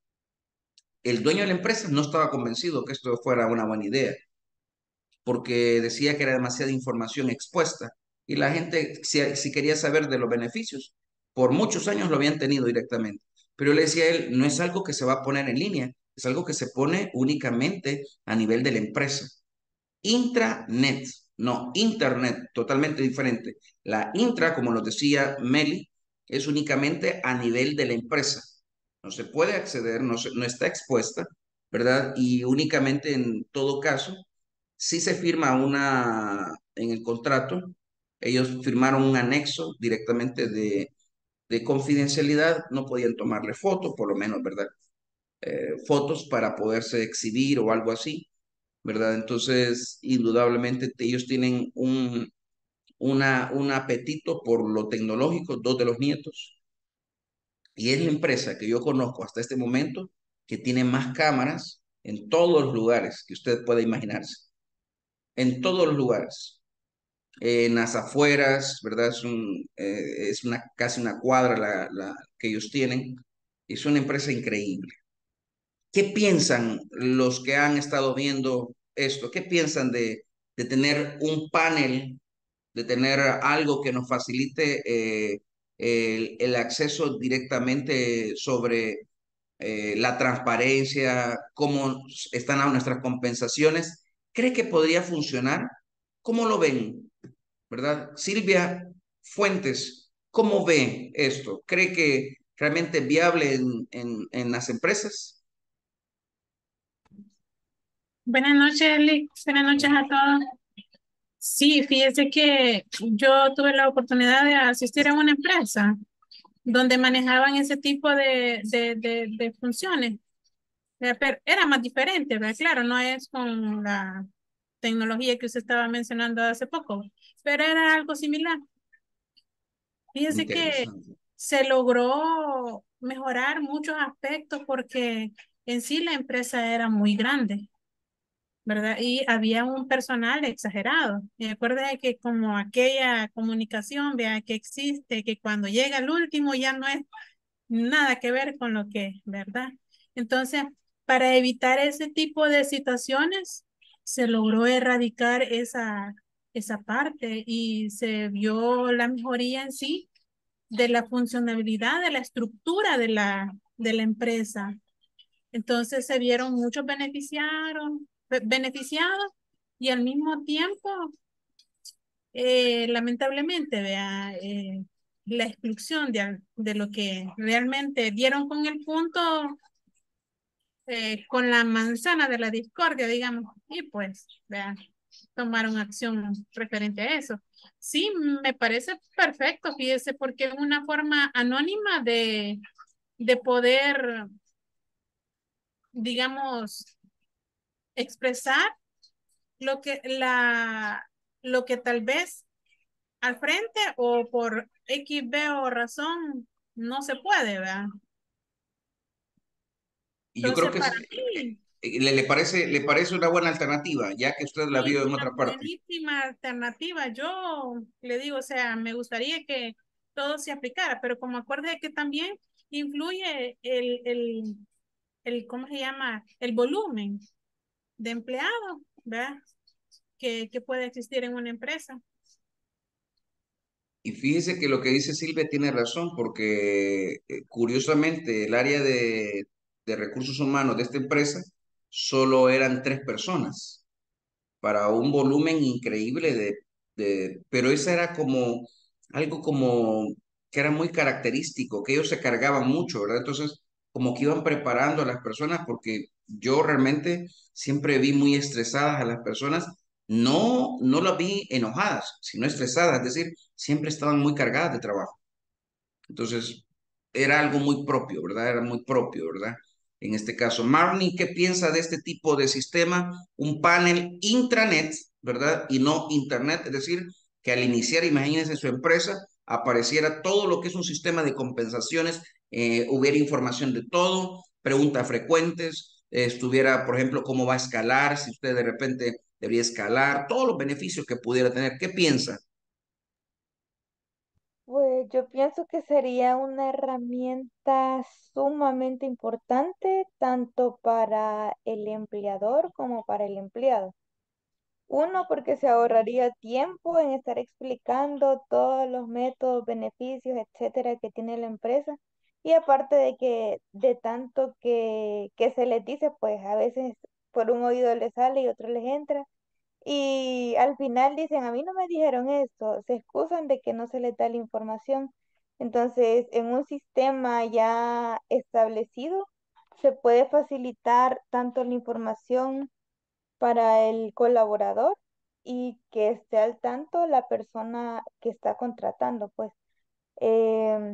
El dueño de la empresa no estaba convencido que esto fuera una buena idea, porque decía que era demasiada información expuesta y la gente, si, si quería saber de los beneficios, por muchos años lo habían tenido directamente. Pero yo le decía a él, no es algo que se va a poner en línea, es algo que se pone únicamente a nivel de la empresa. Intranet, no, Internet, totalmente diferente. La intra, como nos decía Meli, es únicamente a nivel de la empresa. No se puede acceder, no, se- no está expuesta, ¿verdad? Y únicamente en todo caso si se firma una, en el contrato, ellos firmaron un anexo directamente de, de confidencialidad, no podían tomarle fotos, por lo menos, ¿verdad? Eh, fotos para poderse exhibir o algo así, ¿verdad? Entonces, indudablemente ellos tienen un, una, un apetito por lo tecnológico, dos de los nietos, y es la empresa que yo conozco hasta este momento que tiene más cámaras en todos los lugares que usted pueda imaginarse, en todos los lugares. En las afueras, ¿verdad? Es, un, eh, es una, casi una cuadra la, la que ellos tienen. Es una empresa increíble. ¿Qué piensan los que han estado viendo esto? ¿Qué piensan de, de tener un panel, de tener algo que nos facilite eh, el, el acceso directamente sobre eh, la transparencia, cómo están a nuestras compensaciones? ¿Cree que podría funcionar? ¿Cómo lo ven? ¿Verdad? Silvia Fuentes, ¿cómo ve esto? ¿Cree que realmente viable en, en, en las empresas? Buenas noches, Eli. Buenas noches a todos. Sí, fíjese que yo tuve la oportunidad de asistir a una empresa donde manejaban ese tipo de, de, de, de funciones. Eh, Pero era más diferente, ¿verdad? Claro, no es con la tecnología que usted estaba mencionando hace poco, pero era algo similar. Fíjese que Interesante. se logró mejorar muchos aspectos porque en sí la empresa era muy grande. ¿Verdad? Y había un personal exagerado. Y acuérdate que como aquella comunicación, vea, que existe, que cuando llega el último ya no es nada que ver con lo que, ¿verdad? Entonces, para evitar ese tipo de situaciones, se logró erradicar esa, esa parte y se vio la mejoría en sí de la funcionalidad, de la estructura de la, de la empresa. Entonces se vieron muchos beneficiaron, be- beneficiados y al mismo tiempo, eh, lamentablemente, vea, eh, la exclusión de, al- de lo que realmente dieron con el punto, eh, con la manzana de la discordia, digamos, y pues, vea, tomaron acción referente a eso. Sí, me parece perfecto, fíjese, porque es una forma anónima de, de poder, digamos, expresar lo que, la, lo que tal vez al frente o por X, B o razón no se puede, ¿verdad? Y yo creo Entonces, que para es- mí, eh, le, le parece, le parece una buena alternativa, ya que usted la sí, vio en una otra parte. buenísima alternativa. Yo le digo, o sea, me gustaría que todo se aplicara, pero como acuerde que también influye el, el, el, ¿cómo se llama? El volumen de empleados, ¿verdad? Que, que puede existir en una empresa. Y fíjese que lo que dice Silvia tiene razón, porque eh, curiosamente el área de, de recursos humanos de esta empresa solo eran tres personas para un volumen increíble de, de, pero eso era como algo como que era muy característico, que ellos se cargaban mucho, ¿verdad? Entonces, como que iban preparando a las personas, porque yo realmente siempre vi muy estresadas a las personas, no, no las vi enojadas, sino estresadas, es decir, siempre estaban muy cargadas de trabajo. Entonces, era algo muy propio, ¿verdad? Era muy propio, ¿verdad? En este caso, Marnie, ¿qué piensa de este tipo de sistema? Un panel intranet, ¿verdad? Y no internet, es decir, que al iniciar, imagínense su empresa, apareciera todo lo que es un sistema de compensaciones, eh, hubiera información de todo, preguntas frecuentes, eh, estuviera, por ejemplo, cómo va a escalar, si usted de repente debería escalar, todos los beneficios que pudiera tener. ¿Qué piensa? Pues yo pienso que sería una herramienta sumamente importante tanto para el empleador como para el empleado. Uno, porque se ahorraría tiempo en estar explicando todos los métodos, beneficios, etcétera, que tiene la empresa. Y aparte de que de tanto que, que se les dice, pues a veces por un oído les sale y otro les entra. Y al final dicen, a mí no me dijeron esto, se excusan de que no se les da la información. Entonces, en un sistema ya establecido, se puede facilitar tanto la información para el colaborador y que esté al tanto la persona que está contratando, pues. Em,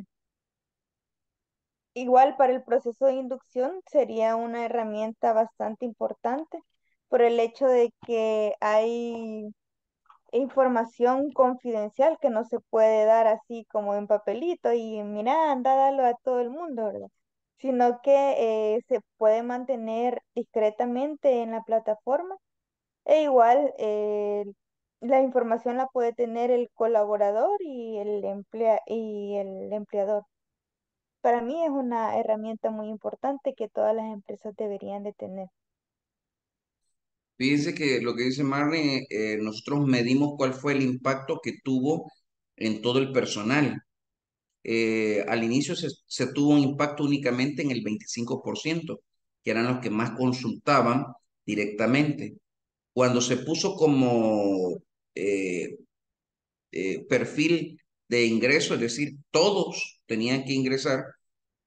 Igual para el proceso de inducción sería una herramienta bastante importante por el hecho de que hay información confidencial que no se puede dar así como en papelito y mira, anda, dalo a todo el mundo, ¿verdad? Sino que eh, se puede mantener discretamente en la plataforma e igual eh, la información la puede tener el colaborador y el emplea y el empleador. Para mí es una herramienta muy importante que todas las empresas deberían de tener. Fíjense que lo que dice Marnie, eh, nosotros medimos cuál fue el impacto que tuvo en todo el personal. Eh, al inicio se, se tuvo un impacto únicamente en el veinticinco por ciento, que eran los que más consultaban directamente. Cuando se puso como eh, eh, perfil de ingreso, es decir, todos tenían que ingresar,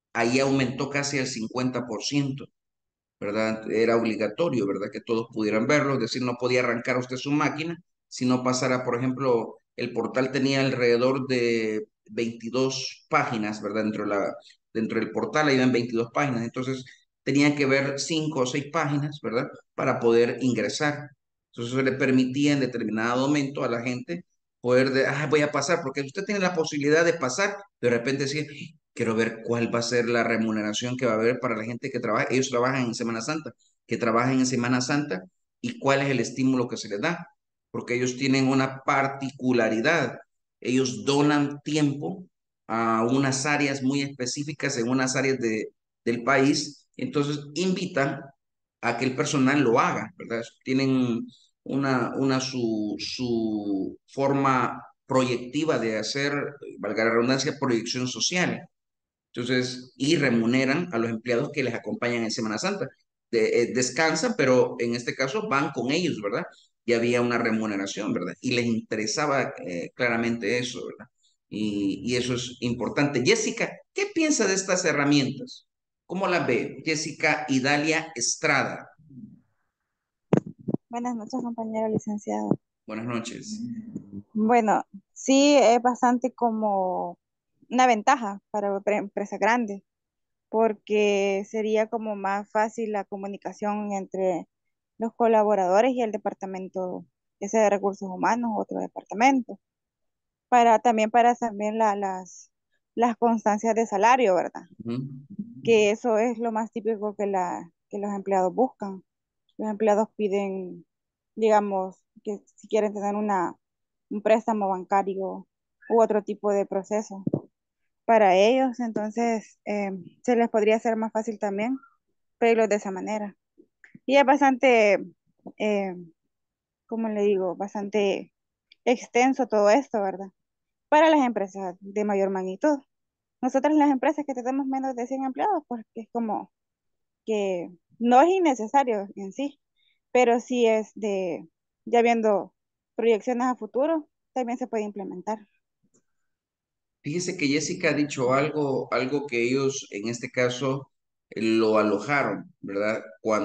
ahí aumentó casi el cincuenta por ciento, ¿verdad? Era obligatorio, ¿verdad? Que todos pudieran verlo, es decir, no podía arrancar usted su máquina si no pasara, por ejemplo, el portal tenía alrededor de veintidós páginas, ¿verdad? Dentro de la, dentro del portal ahí ven veintidós páginas, entonces tenían que ver cinco o seis páginas, ¿verdad? Para poder ingresar. Entonces eso le permitía en determinado momento a la gente poder de, ah, voy a pasar, porque usted tiene la posibilidad de pasar, de repente decir, quiero ver cuál va a ser la remuneración que va a haber para la gente que trabaja. Ellos trabajan en Semana Santa, que trabajan en Semana Santa y cuál es el estímulo que se les da, porque ellos tienen una particularidad. Ellos donan tiempo a unas áreas muy específicas en unas áreas de, del país, entonces invitan a que el personal lo haga, ¿verdad? Tienen una, una su, su forma proyectiva de hacer, valga la redundancia, proyección social. Entonces, y remuneran a los empleados que les acompañan en Semana Santa. De- eh, descansan, pero en este caso van con ellos, ¿verdad? Y había una remuneración, ¿verdad? Y les interesaba eh, claramente eso, ¿verdad? Y, y eso es importante. Jessica, ¿qué piensa de estas herramientas? ¿Cómo las ve? Jessica Idalia Estrada. Buenas noches, compañero licenciado. Buenas noches. Bueno, sí es bastante como una ventaja para pre- empresas grandes, porque sería como más fácil la comunicación entre los colaboradores y el departamento, ese de recursos humanos, otro departamento, para también para también la- las, las constancias de salario, ¿verdad? Ujú. Que eso es lo más típico que, la, que los empleados buscan. Los empleados piden, digamos, que si quieren tener una, un préstamo bancario u otro tipo de proceso para ellos, entonces eh, se les podría hacer más fácil también pedirlo de esa manera. Y es bastante, eh, ¿cómo le digo? Bastante extenso todo esto, ¿verdad? Para las empresas de mayor magnitud. Nosotros las empresas que tenemos menos de cien empleados, pues es como que no es innecesario en sí, pero sí es de, ya viendo proyecciones a futuro, también se puede implementar. Fíjese que Jessica ha dicho algo, algo que ellos en este caso eh, lo alojaron, ¿verdad?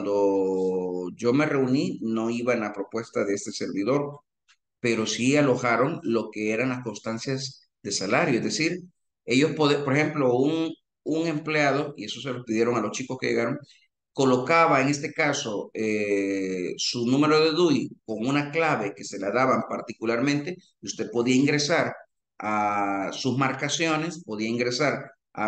Cuando yo me reuní, no iba en la propuesta de este servidor, pero sí alojaron lo que eran las constancias de salario. Es decir, ellos, pode- por ejemplo, un, un empleado, y eso se lo pidieron a los chicos que llegaron, colocaba en este caso eh, su número de D U I con una clave que se la daban particularmente, y usted podía ingresar a sus marcaciones, podía ingresar a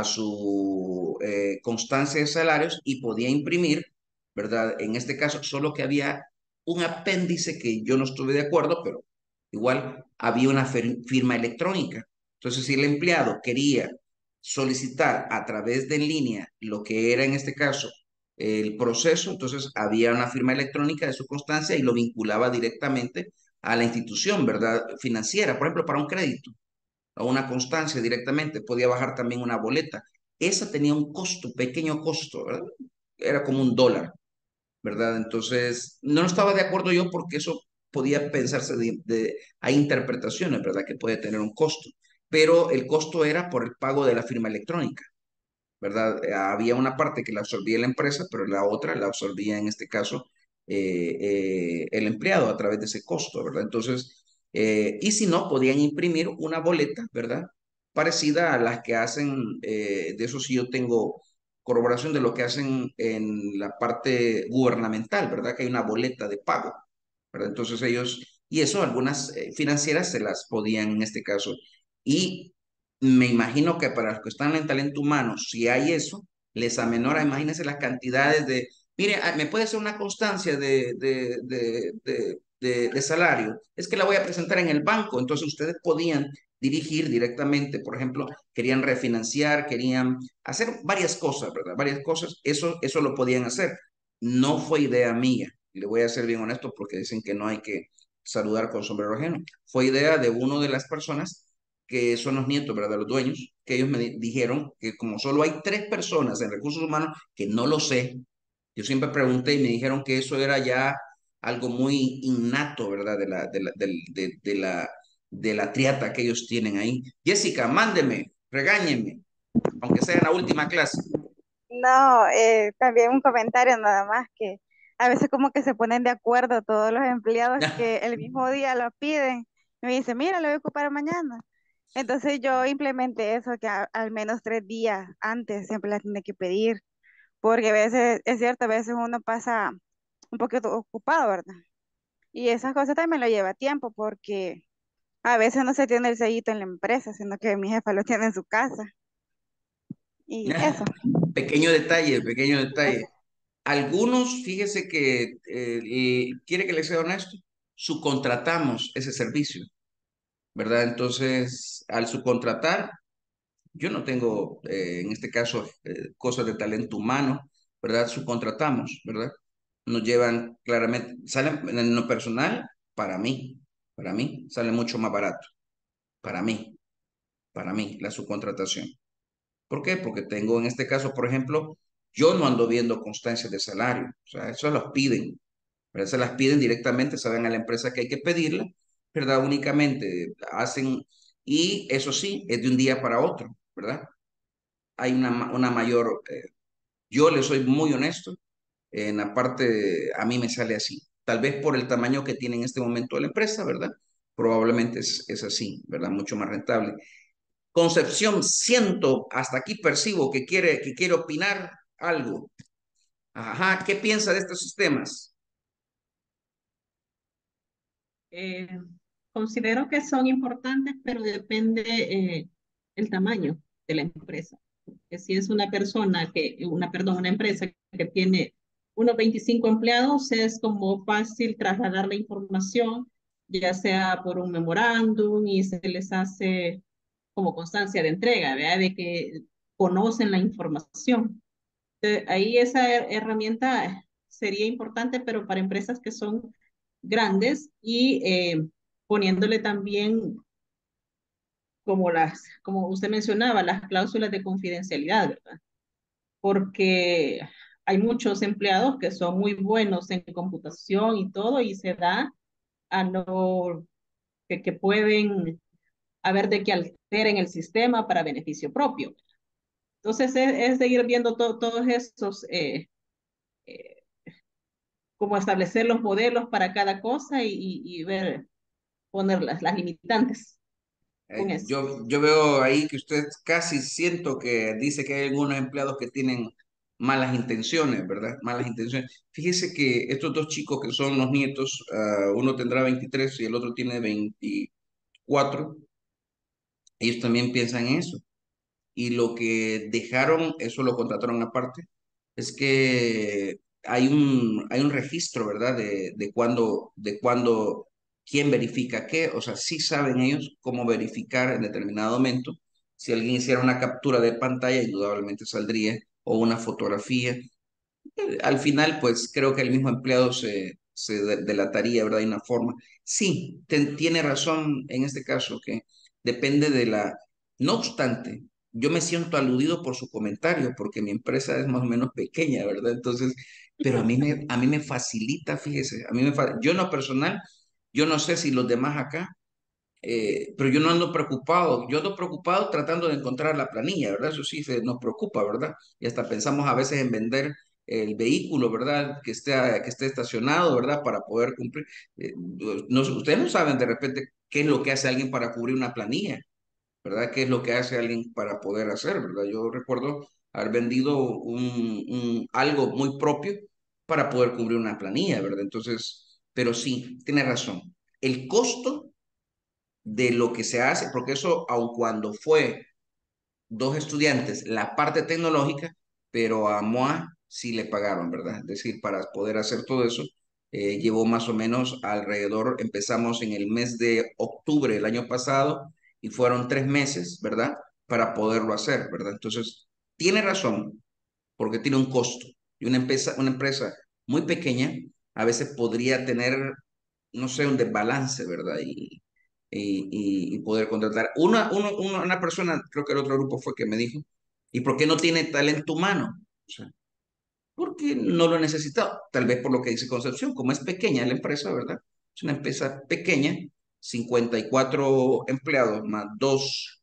su eh, constancia de salarios y podía imprimir, ¿verdad? En este caso, solo que había un apéndice que yo no estuve de acuerdo, pero igual había una fir- firma electrónica. Entonces, si el empleado quería solicitar a través de en línea lo que era en este caso el proceso, entonces había una firma electrónica de su constancia y lo vinculaba directamente a la institución, ¿verdad? Financiera, por ejemplo, para un crédito, a una constancia directamente, podía bajar también una boleta. Esa tenía un costo, pequeño costo, ¿verdad? Era como un dólar, ¿verdad? Entonces, no estaba de acuerdo yo porque eso podía pensarse de, de- hay interpretaciones, ¿verdad? Que puede tener un costo, pero el costo era por el pago de la firma electrónica. ¿Verdad? Eh, Había una parte que la absorbía la empresa, pero la otra la absorbía en este caso eh, eh, el empleado a través de ese costo, ¿verdad? Entonces, eh, y si no, podían imprimir una boleta, ¿verdad? Parecida a las que hacen, eh, de eso sí yo tengo corroboración de lo que hacen en la parte gubernamental, ¿verdad? Que hay una boleta de pago, ¿verdad? Entonces ellos, y eso algunas eh, financieras se las podían en este caso. Y me imagino que para los que están en talento humano, si hay eso, les amenora, imagínense las cantidades de, mire, ah, me puede hacer una constancia de, de, de, de, de, de salario, es que la voy a presentar en el banco, entonces ustedes podían dirigir directamente, por ejemplo, querían refinanciar, querían hacer varias cosas, ¿verdad? Varias cosas, eso, eso lo podían hacer. No fue idea mía, le voy a ser bien honesto porque dicen que no hay que saludar con sombrero ajeno. Fue idea de una de las personas que son los nietos, ¿verdad? Los dueños, que ellos me di- dijeron que como solo hay tres personas en recursos humanos, que no lo sé, yo siempre pregunté y me dijeron que eso era ya algo muy innato, ¿verdad? De la, de la, del- de, de la, de la triata que ellos tienen ahí. Jessica, mándeme, regáñenme. aunque sea en la última clase. No, eh, también un comentario nada más que a veces como que se ponen de acuerdo todos los empleados que el mismo día lo piden. Me dice, mira, lo voy a ocupar mañana. Entonces yo implementé eso que a- al menos tres días antes siempre la tiene que pedir, porque a veces, es cierto, a veces uno pasa un poquito ocupado, ¿verdad? Y esas cosas también lo lleva tiempo porque a veces no se tiene el sellito en la empresa, sino que mi jefa lo tiene en su casa. Y eso. Pequeño detalle, pequeño detalle. Algunos, fíjese que, eh, y quiere que le sea honesto, subcontratamos ese servicio, ¿verdad? Entonces, al subcontratar, yo no tengo, eh, en este caso, eh, cosas de talento humano, ¿verdad? Subcontratamos, ¿verdad? Nos llevan claramente, salen en lo personal, para mí, para mí, sale mucho más barato, para mí, para mí, la subcontratación. ¿Por qué? Porque tengo en este caso, por ejemplo, yo no ando viendo constancias de salario, o sea, eso los piden, ¿verdad? Se las piden directamente, saben a la empresa que hay que pedirla, ¿verdad? Únicamente hacen, y eso sí, es de un día para otro, ¿verdad? Hay una, ma- una mayor, eh, yo le soy muy honesto, en la parte, a mí me sale así, tal vez por el tamaño que tiene en este momento la empresa, ¿verdad? Probablemente es, es así, ¿verdad? Mucho más rentable. Concepción, siento, hasta aquí percibo que quiere, que quiere opinar algo. Ajá, ¿qué piensa de estos sistemas? Eh, Considero que son importantes, pero depende eh, el tamaño de la empresa. Que si es una persona que, una, perdón, una empresa que tiene unos veinticinco empleados, es como fácil trasladar la información, ya sea por un memorándum y se les hace como constancia de entrega, ¿verdad? De que conocen la información. Entonces, ahí esa her- herramienta sería importante, pero para empresas que son grandes y eh, poniéndole también, como las, como usted mencionaba, las cláusulas de confidencialidad, ¿verdad? Porque hay muchos empleados que son muy buenos en computación y todo, y se da a no, que, que pueden haber de que alteren el sistema para beneficio propio. Entonces, es, es de ir viendo to- todos estos, eh, eh, como establecer los modelos para cada cosa y, y, y ver, poner las, las limitantes con Eh, eso. yo, yo veo ahí que usted casi siento que dice que hay algunos empleados que tienen malas intenciones, ¿verdad? Malas intenciones. Fíjese que estos dos chicos que son los nietos, ah, uno tendrá veintitrés y el otro tiene veinticuatro, ellos también piensan en eso. Y lo que dejaron, eso lo contrataron aparte, es que hay un, hay un registro, ¿verdad? De, de cuándo, de cuándo, quién verifica qué, o sea, sí saben ellos cómo verificar en determinado momento. Si alguien hiciera una captura de pantalla, indudablemente saldría, o una fotografía. Eh, Al final, pues creo que el mismo empleado se, se de- delataría, ¿verdad? De una forma. Sí, ten- tiene razón en este caso, que depende de la... No obstante, yo me siento aludido por su comentario, porque mi empresa es más o menos pequeña, ¿verdad? Entonces, pero a mí me, a mí me facilita, fíjese, a mí me fa- yo en lo personal, yo no sé si los demás acá, eh, pero yo no ando preocupado, yo ando preocupado tratando de encontrar la planilla, ¿verdad? Eso sí se nos preocupa, ¿verdad? Y hasta pensamos a veces en vender el vehículo, ¿verdad? Que esté, que esté estacionado, ¿verdad? Para poder cumplir. Eh, no, ustedes no saben de repente qué es lo que hace alguien para cubrir una planilla, ¿verdad? ¿Qué es lo que hace alguien para poder hacer, ¿verdad? Yo recuerdo haber vendido un, un- algo muy propio para poder cubrir una planilla, ¿verdad? Entonces, pero sí, tiene razón. El costo de lo que se hace, porque eso, aun cuando fue dos estudiantes, la parte tecnológica, pero a M O A sí le pagaron, ¿verdad? Es decir, para poder hacer todo eso, eh, llevó más o menos alrededor, empezamos en el mes de octubre del año pasado y fueron tres meses, ¿verdad? Para poderlo hacer, ¿verdad? Entonces, tiene razón, porque tiene un costo. Y una empresa, una empresa muy pequeña a veces podría tener, no sé, un desbalance, ¿verdad? Y, y, y- y poder contratar. Una, uno- una, una persona, creo que el otro grupo fue que me dijo, ¿y por qué no tiene talento humano? O sea, porque no lo he necesitado. Tal vez por lo que dice Concepción, como es pequeña la empresa, ¿verdad? Es una empresa pequeña, cincuenta y cuatro empleados más dos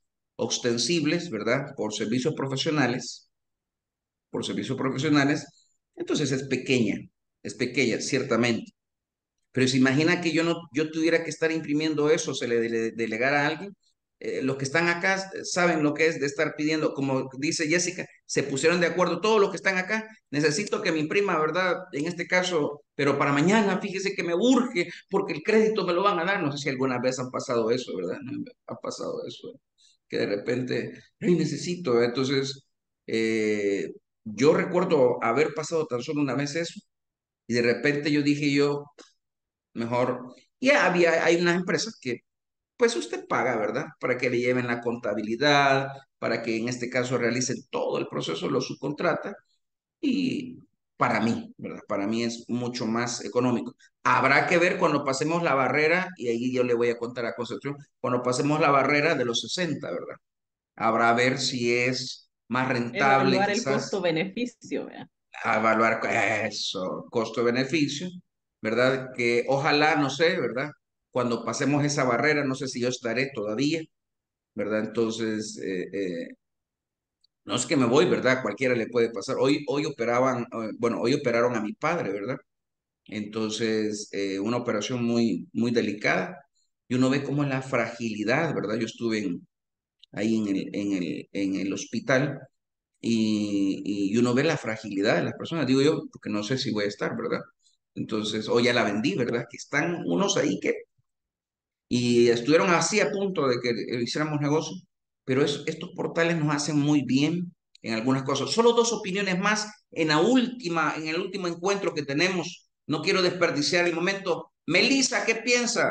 ostensibles, ¿verdad? Por servicios profesionales, por servicios profesionales, entonces es pequeña, es pequeña, ciertamente. Pero se imagina que yo no, yo tuviera que estar imprimiendo eso, se le dele- delegara a alguien. Eh, los que están acá saben lo que es de estar pidiendo, como dice Jessica, se pusieron de acuerdo todos los que están acá. Necesito que me imprima, ¿verdad? En este caso, pero para mañana, fíjese que me urge porque el crédito me lo van a dar. No sé si alguna vez han pasado eso, ¿verdad? Ha pasado eso, que de repente, ay, necesito. Entonces, eh, yo recuerdo haber pasado tan solo una vez eso y de repente yo dije yo, mejor, ya había, hay unas empresas que pues usted paga, ¿verdad? Para que le lleven la contabilidad, para que en este caso realicen todo el proceso, lo subcontrata y para mí, ¿verdad? Para mí es mucho más económico. Habrá que ver cuando pasemos la barrera, y ahí yo le voy a contar a Concepción, cuando pasemos la barrera de los sesenta, ¿verdad? Habrá ver si es más rentable Evaluar el quizás costo-beneficio, ¿verdad? a evaluar eso, costo-beneficio, ¿verdad? Que ojalá, no sé, ¿verdad? Cuando pasemos esa barrera, no sé si yo estaré todavía, ¿verdad? Entonces, eh, eh, no es que me voy, ¿verdad? Cualquiera le puede pasar. Hoy, hoy operaban, eh, bueno, hoy operaron a mi padre, ¿verdad? Entonces, eh, una operación muy, muy delicada y uno ve cómo es la fragilidad, ¿verdad? Yo estuve en- ahí en el, en el, en el hospital y, y uno ve la fragilidad de las personas, digo yo, porque no sé si voy a estar, ¿verdad? Entonces, o ya la vendí, ¿verdad? Que están unos ahí que, y estuvieron así a punto de que eh, hiciéramos negocio, pero es- estos portales nos hacen muy bien en algunas cosas. Solo dos opiniones más en la última, en el último encuentro que tenemos. No quiero desperdiciar el momento. Melissa, ¿qué piensa?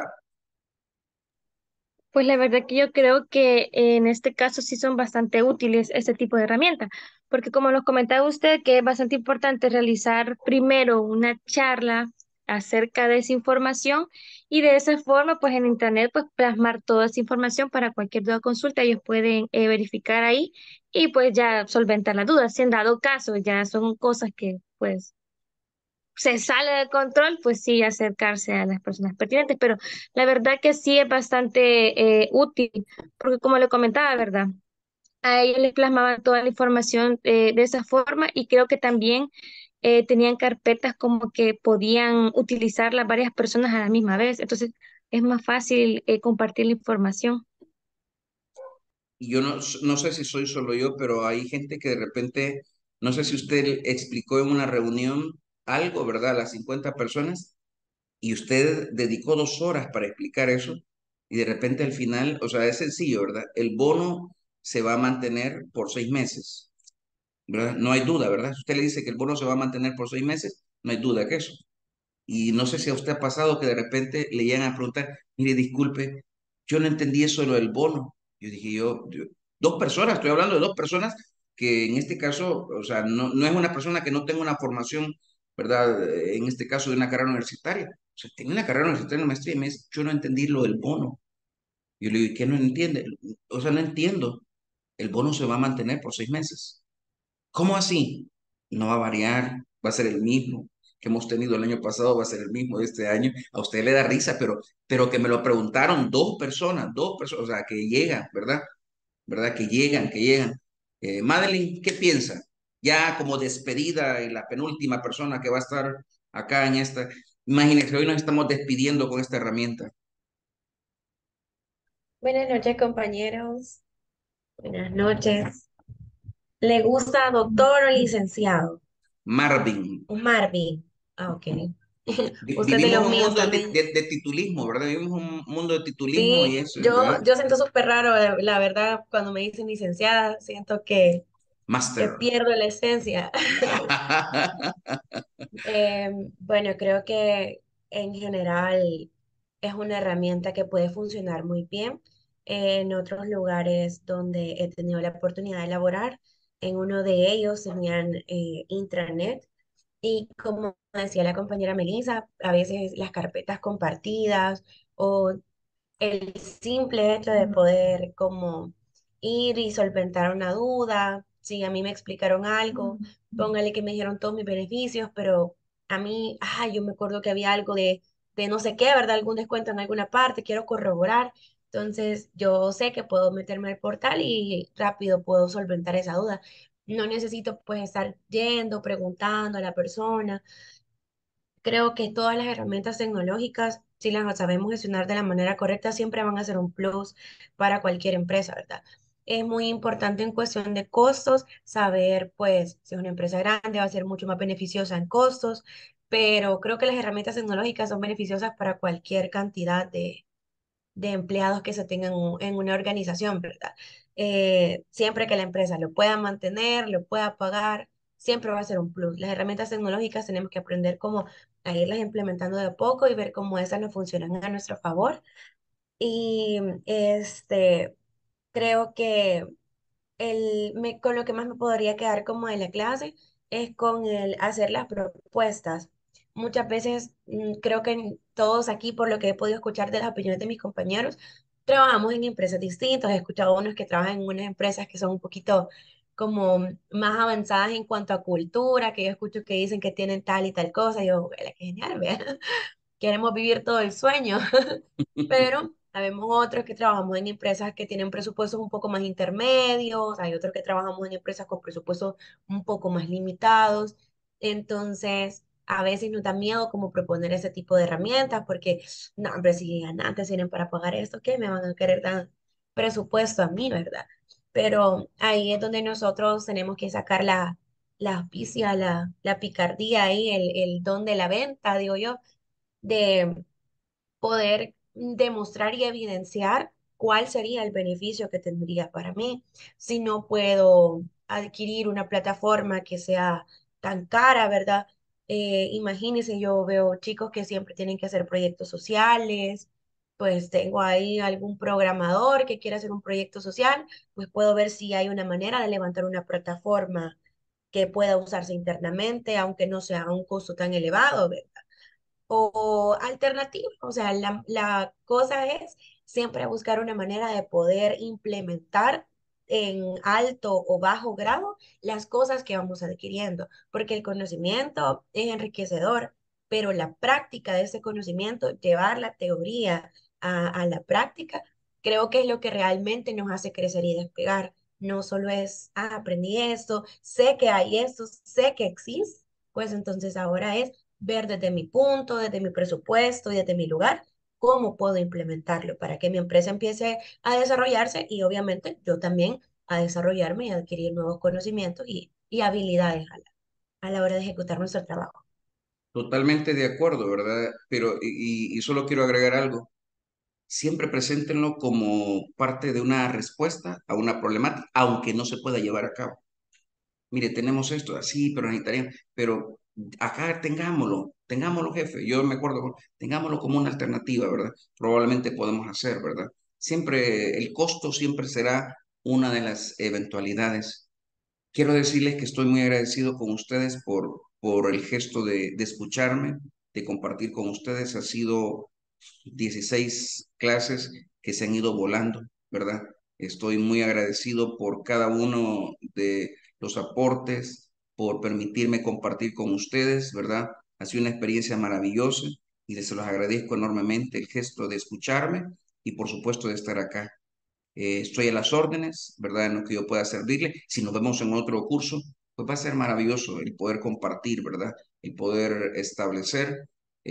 Pues la verdad que yo creo que en este caso sí son bastante útiles este tipo de herramientas, porque como nos comentaba usted, que es bastante importante realizar primero una charla acerca de esa información y de esa forma, pues en Internet, pues plasmar toda esa información para cualquier duda o consulta, ellos pueden eh, verificar ahí y pues ya solventar las dudas. Si en dado caso ya son cosas que pues se sale de control, pues sí acercarse a las personas pertinentes, pero la verdad que sí es bastante eh, útil, porque como le comentaba, ¿verdad? A ellos les plasmaban toda la información eh, de esa forma y creo que también eh, tenían carpetas como que podían utilizarlas varias personas a la misma vez, entonces es más fácil eh, compartir la información. Y yo no, no sé si soy solo yo, pero hay gente que de repente, no sé si usted explicó en una reunión algo, ¿verdad? A las cincuenta personas y usted dedicó dos horas para explicar eso y de repente al final, o sea, es sencillo, ¿verdad? El bono se va a mantener por seis meses, ¿verdad? No hay duda, ¿verdad? Si usted le dice que el bono se va a mantener por seis meses, no hay duda que eso. Y no sé si a usted ha pasado que de repente le llegan a preguntar, mire, disculpe, yo no entendí eso de lo del bono. Yo dije, yo, yo- dos personas, estoy hablando de dos personas que en este caso, o sea, no, no es una persona que no tenga una formación, ¿verdad? Eh, En este caso de una carrera universitaria. O sea, tiene una carrera universitaria, una maestría, y me dice, yo no entendí lo del bono. Yo le digo, ¿qué no entiende? O sea, no entiendo. El bono se va a mantener por seis meses. ¿Cómo así? No va a variar, va a ser el mismo que hemos tenido el año pasado, va a ser el mismo de este año. A usted le da risa, pero, pero que me lo preguntaron dos personas, dos personas, o sea, que llegan, ¿verdad? ¿Verdad? Que llegan, que llegan. Eh, Madeline, ¿qué piensa? Ya como despedida y la penúltima persona que va a estar acá en esta. Imagínense, hoy nos estamos despidiendo con esta herramienta. Buenas noches, compañeros. Buenas noches. ¿Le gusta doctor o licenciado? Marvin, O Marvin. Ah, ok. vi- Usted de vivimos los un míos mundo de, también. de- de titulismo, ¿verdad? Vivimos un mundo de titulismo y Sí, eso, ¿verdad? yo, yo siento súper raro, la, la verdad, cuando me dicen licenciada, siento que, que Master. pierdo la esencia. Eh, bueno, creo que en general es una herramienta que puede funcionar muy bien en otros lugares donde he tenido la oportunidad de laborar. En uno de ellos tenían eh, intranet y como decía la compañera Melissa, a veces las carpetas compartidas o el simple hecho de poder como ir y solventar una duda, si a mí me explicaron algo, póngale que me dijeron todos mis beneficios, pero a mí, ah, yo me acuerdo que había algo de, de no sé qué, ¿verdad? Algún descuento en alguna parte, quiero corroborar. Entonces, yo sé que puedo meterme al portal y rápido puedo solventar esa duda. No necesito pues estar yendo, preguntando a la persona. Creo que todas las herramientas tecnológicas, si las sabemos gestionar de la manera correcta, siempre van a ser un plus para cualquier empresa, ¿verdad? Es muy importante en cuestión de costos saber, pues, si es una empresa grande va a ser mucho más beneficiosa en costos, pero creo que las herramientas tecnológicas son beneficiosas para cualquier cantidad de, de empleados que se tengan un- en una organización, ¿verdad? Eh, siempre que la empresa lo pueda mantener, lo pueda pagar, siempre va a ser un plus. Las herramientas tecnológicas tenemos que aprender cómo a irlas implementando de a poco y ver cómo esas nos funcionan a nuestro favor. Y este, creo que el, me- con lo que más me podría quedar como de la clase es con el hacer las propuestas. Muchas veces mm, creo que todos aquí, por lo que he podido escuchar de las opiniones de mis compañeros, trabajamos en empresas distintas. He escuchado unos que trabajan en unas empresas que son un poquito como más avanzadas en cuanto a cultura, que yo escucho que dicen que tienen tal y tal cosa. Y yo, "Huela, qué genial, vea". Queremos vivir todo el sueño, pero habemos otros que trabajamos en empresas que tienen presupuestos un poco más intermedios, hay otros que trabajamos en empresas con presupuestos un poco más limitados, entonces a veces nos da miedo como proponer ese tipo de herramientas porque, no, hombre, si ganantes tienen para pagar esto, ¿qué me van a querer dar presupuesto a mí, verdad? Pero ahí es donde nosotros tenemos que sacar la, la astucia, la, la picardía ahí, el, el don de la venta, digo yo de poder demostrar y evidenciar cuál sería el beneficio que tendría para mí. Si no puedo adquirir una plataforma que sea tan cara, ¿verdad? Eh, imagínense, yo veo chicos que siempre tienen que hacer proyectos sociales, pues tengo ahí algún programador que quiera hacer un proyecto social, pues puedo ver si hay una manera de levantar una plataforma que pueda usarse internamente, aunque no sea a un costo tan elevado, ¿verdad? O alternativa. O sea, la, la cosa es siempre buscar una manera de poder implementar en alto o bajo grado las cosas que vamos adquiriendo, porque el conocimiento es enriquecedor, pero la práctica de ese conocimiento, llevar la teoría a, a la práctica, creo que es lo que realmente nos hace crecer y despegar. No solo es, ah, aprendí esto, sé que hay esto, sé que existe, pues entonces ahora es ver desde mi punto, desde mi presupuesto y desde mi lugar, cómo puedo implementarlo para que mi empresa empiece a desarrollarse y obviamente yo también a desarrollarme y adquirir nuevos conocimientos y, y habilidades a la, a la hora de ejecutar nuestro trabajo. Totalmente de acuerdo, ¿verdad? Pero, y, y y solo quiero agregar algo. Siempre preséntenlo como parte de una respuesta a una problemática, aunque no se pueda llevar a cabo. Mire, tenemos esto así, pero necesitaríamos, pero acá tengámoslo, tengámoslo, jefe. Yo me acuerdo, tengámoslo como una alternativa, ¿verdad? Probablemente podemos hacer, ¿verdad? Siempre, el costo siempre será una de las eventualidades. Quiero decirles que estoy muy agradecido con ustedes por, por el gesto de, de escucharme, de compartir con ustedes. Ha sido dieciséis clases que se han ido volando, ¿verdad? Estoy muy agradecido por cada uno de los aportes, por permitirme compartir con ustedes, ¿verdad? Ha sido una experiencia maravillosa y les se los agradezco enormemente el gesto de escucharme y por supuesto de estar acá. Eh, estoy a las órdenes, ¿verdad? En lo que yo pueda servirle. Si nos vemos en otro curso, pues va a ser maravilloso el poder compartir, ¿verdad? El poder establecer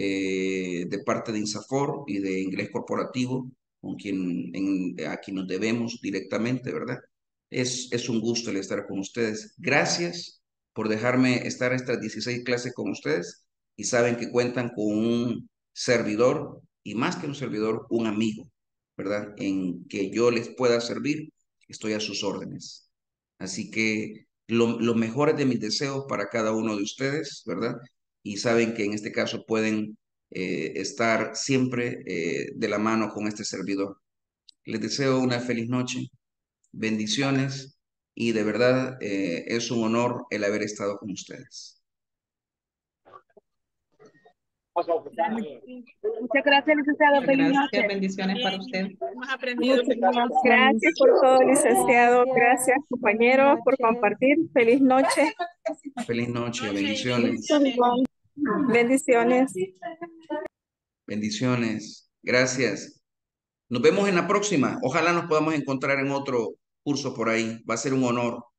eh, de parte de INSAFOR y de Inglés Corporativo, con quien, en, a quien nos debemos directamente, ¿verdad? Es, es un gusto el estar con ustedes. Gracias por dejarme estar estas dieciséis clases con ustedes y saben que cuentan con un servidor y más que un servidor, un amigo, ¿verdad? En que yo les pueda servir, estoy a sus órdenes. Así que lo, los mejores de mis deseos para cada uno de ustedes, ¿verdad? Y saben que en este caso pueden eh, estar siempre eh, de la mano con este servidor. Les deseo una feliz noche, bendiciones y de verdad eh, es un honor el haber estado con ustedes. Muchas gracias, licenciado. Muchas Feliz gracias, noche. bendiciones para Bien, usted. hemos aprendido Muchas mucho. gracias por todo, licenciado. Gracias, Gracias. Buenas compañeros, por noches. compartir. Feliz noche. Feliz noche, Noche y bendiciones, bendiciones. Bendiciones. bendiciones. Gracias. Nos vemos en la próxima. Ojalá nos podamos encontrar en otro curso por ahí. Va a ser un honor.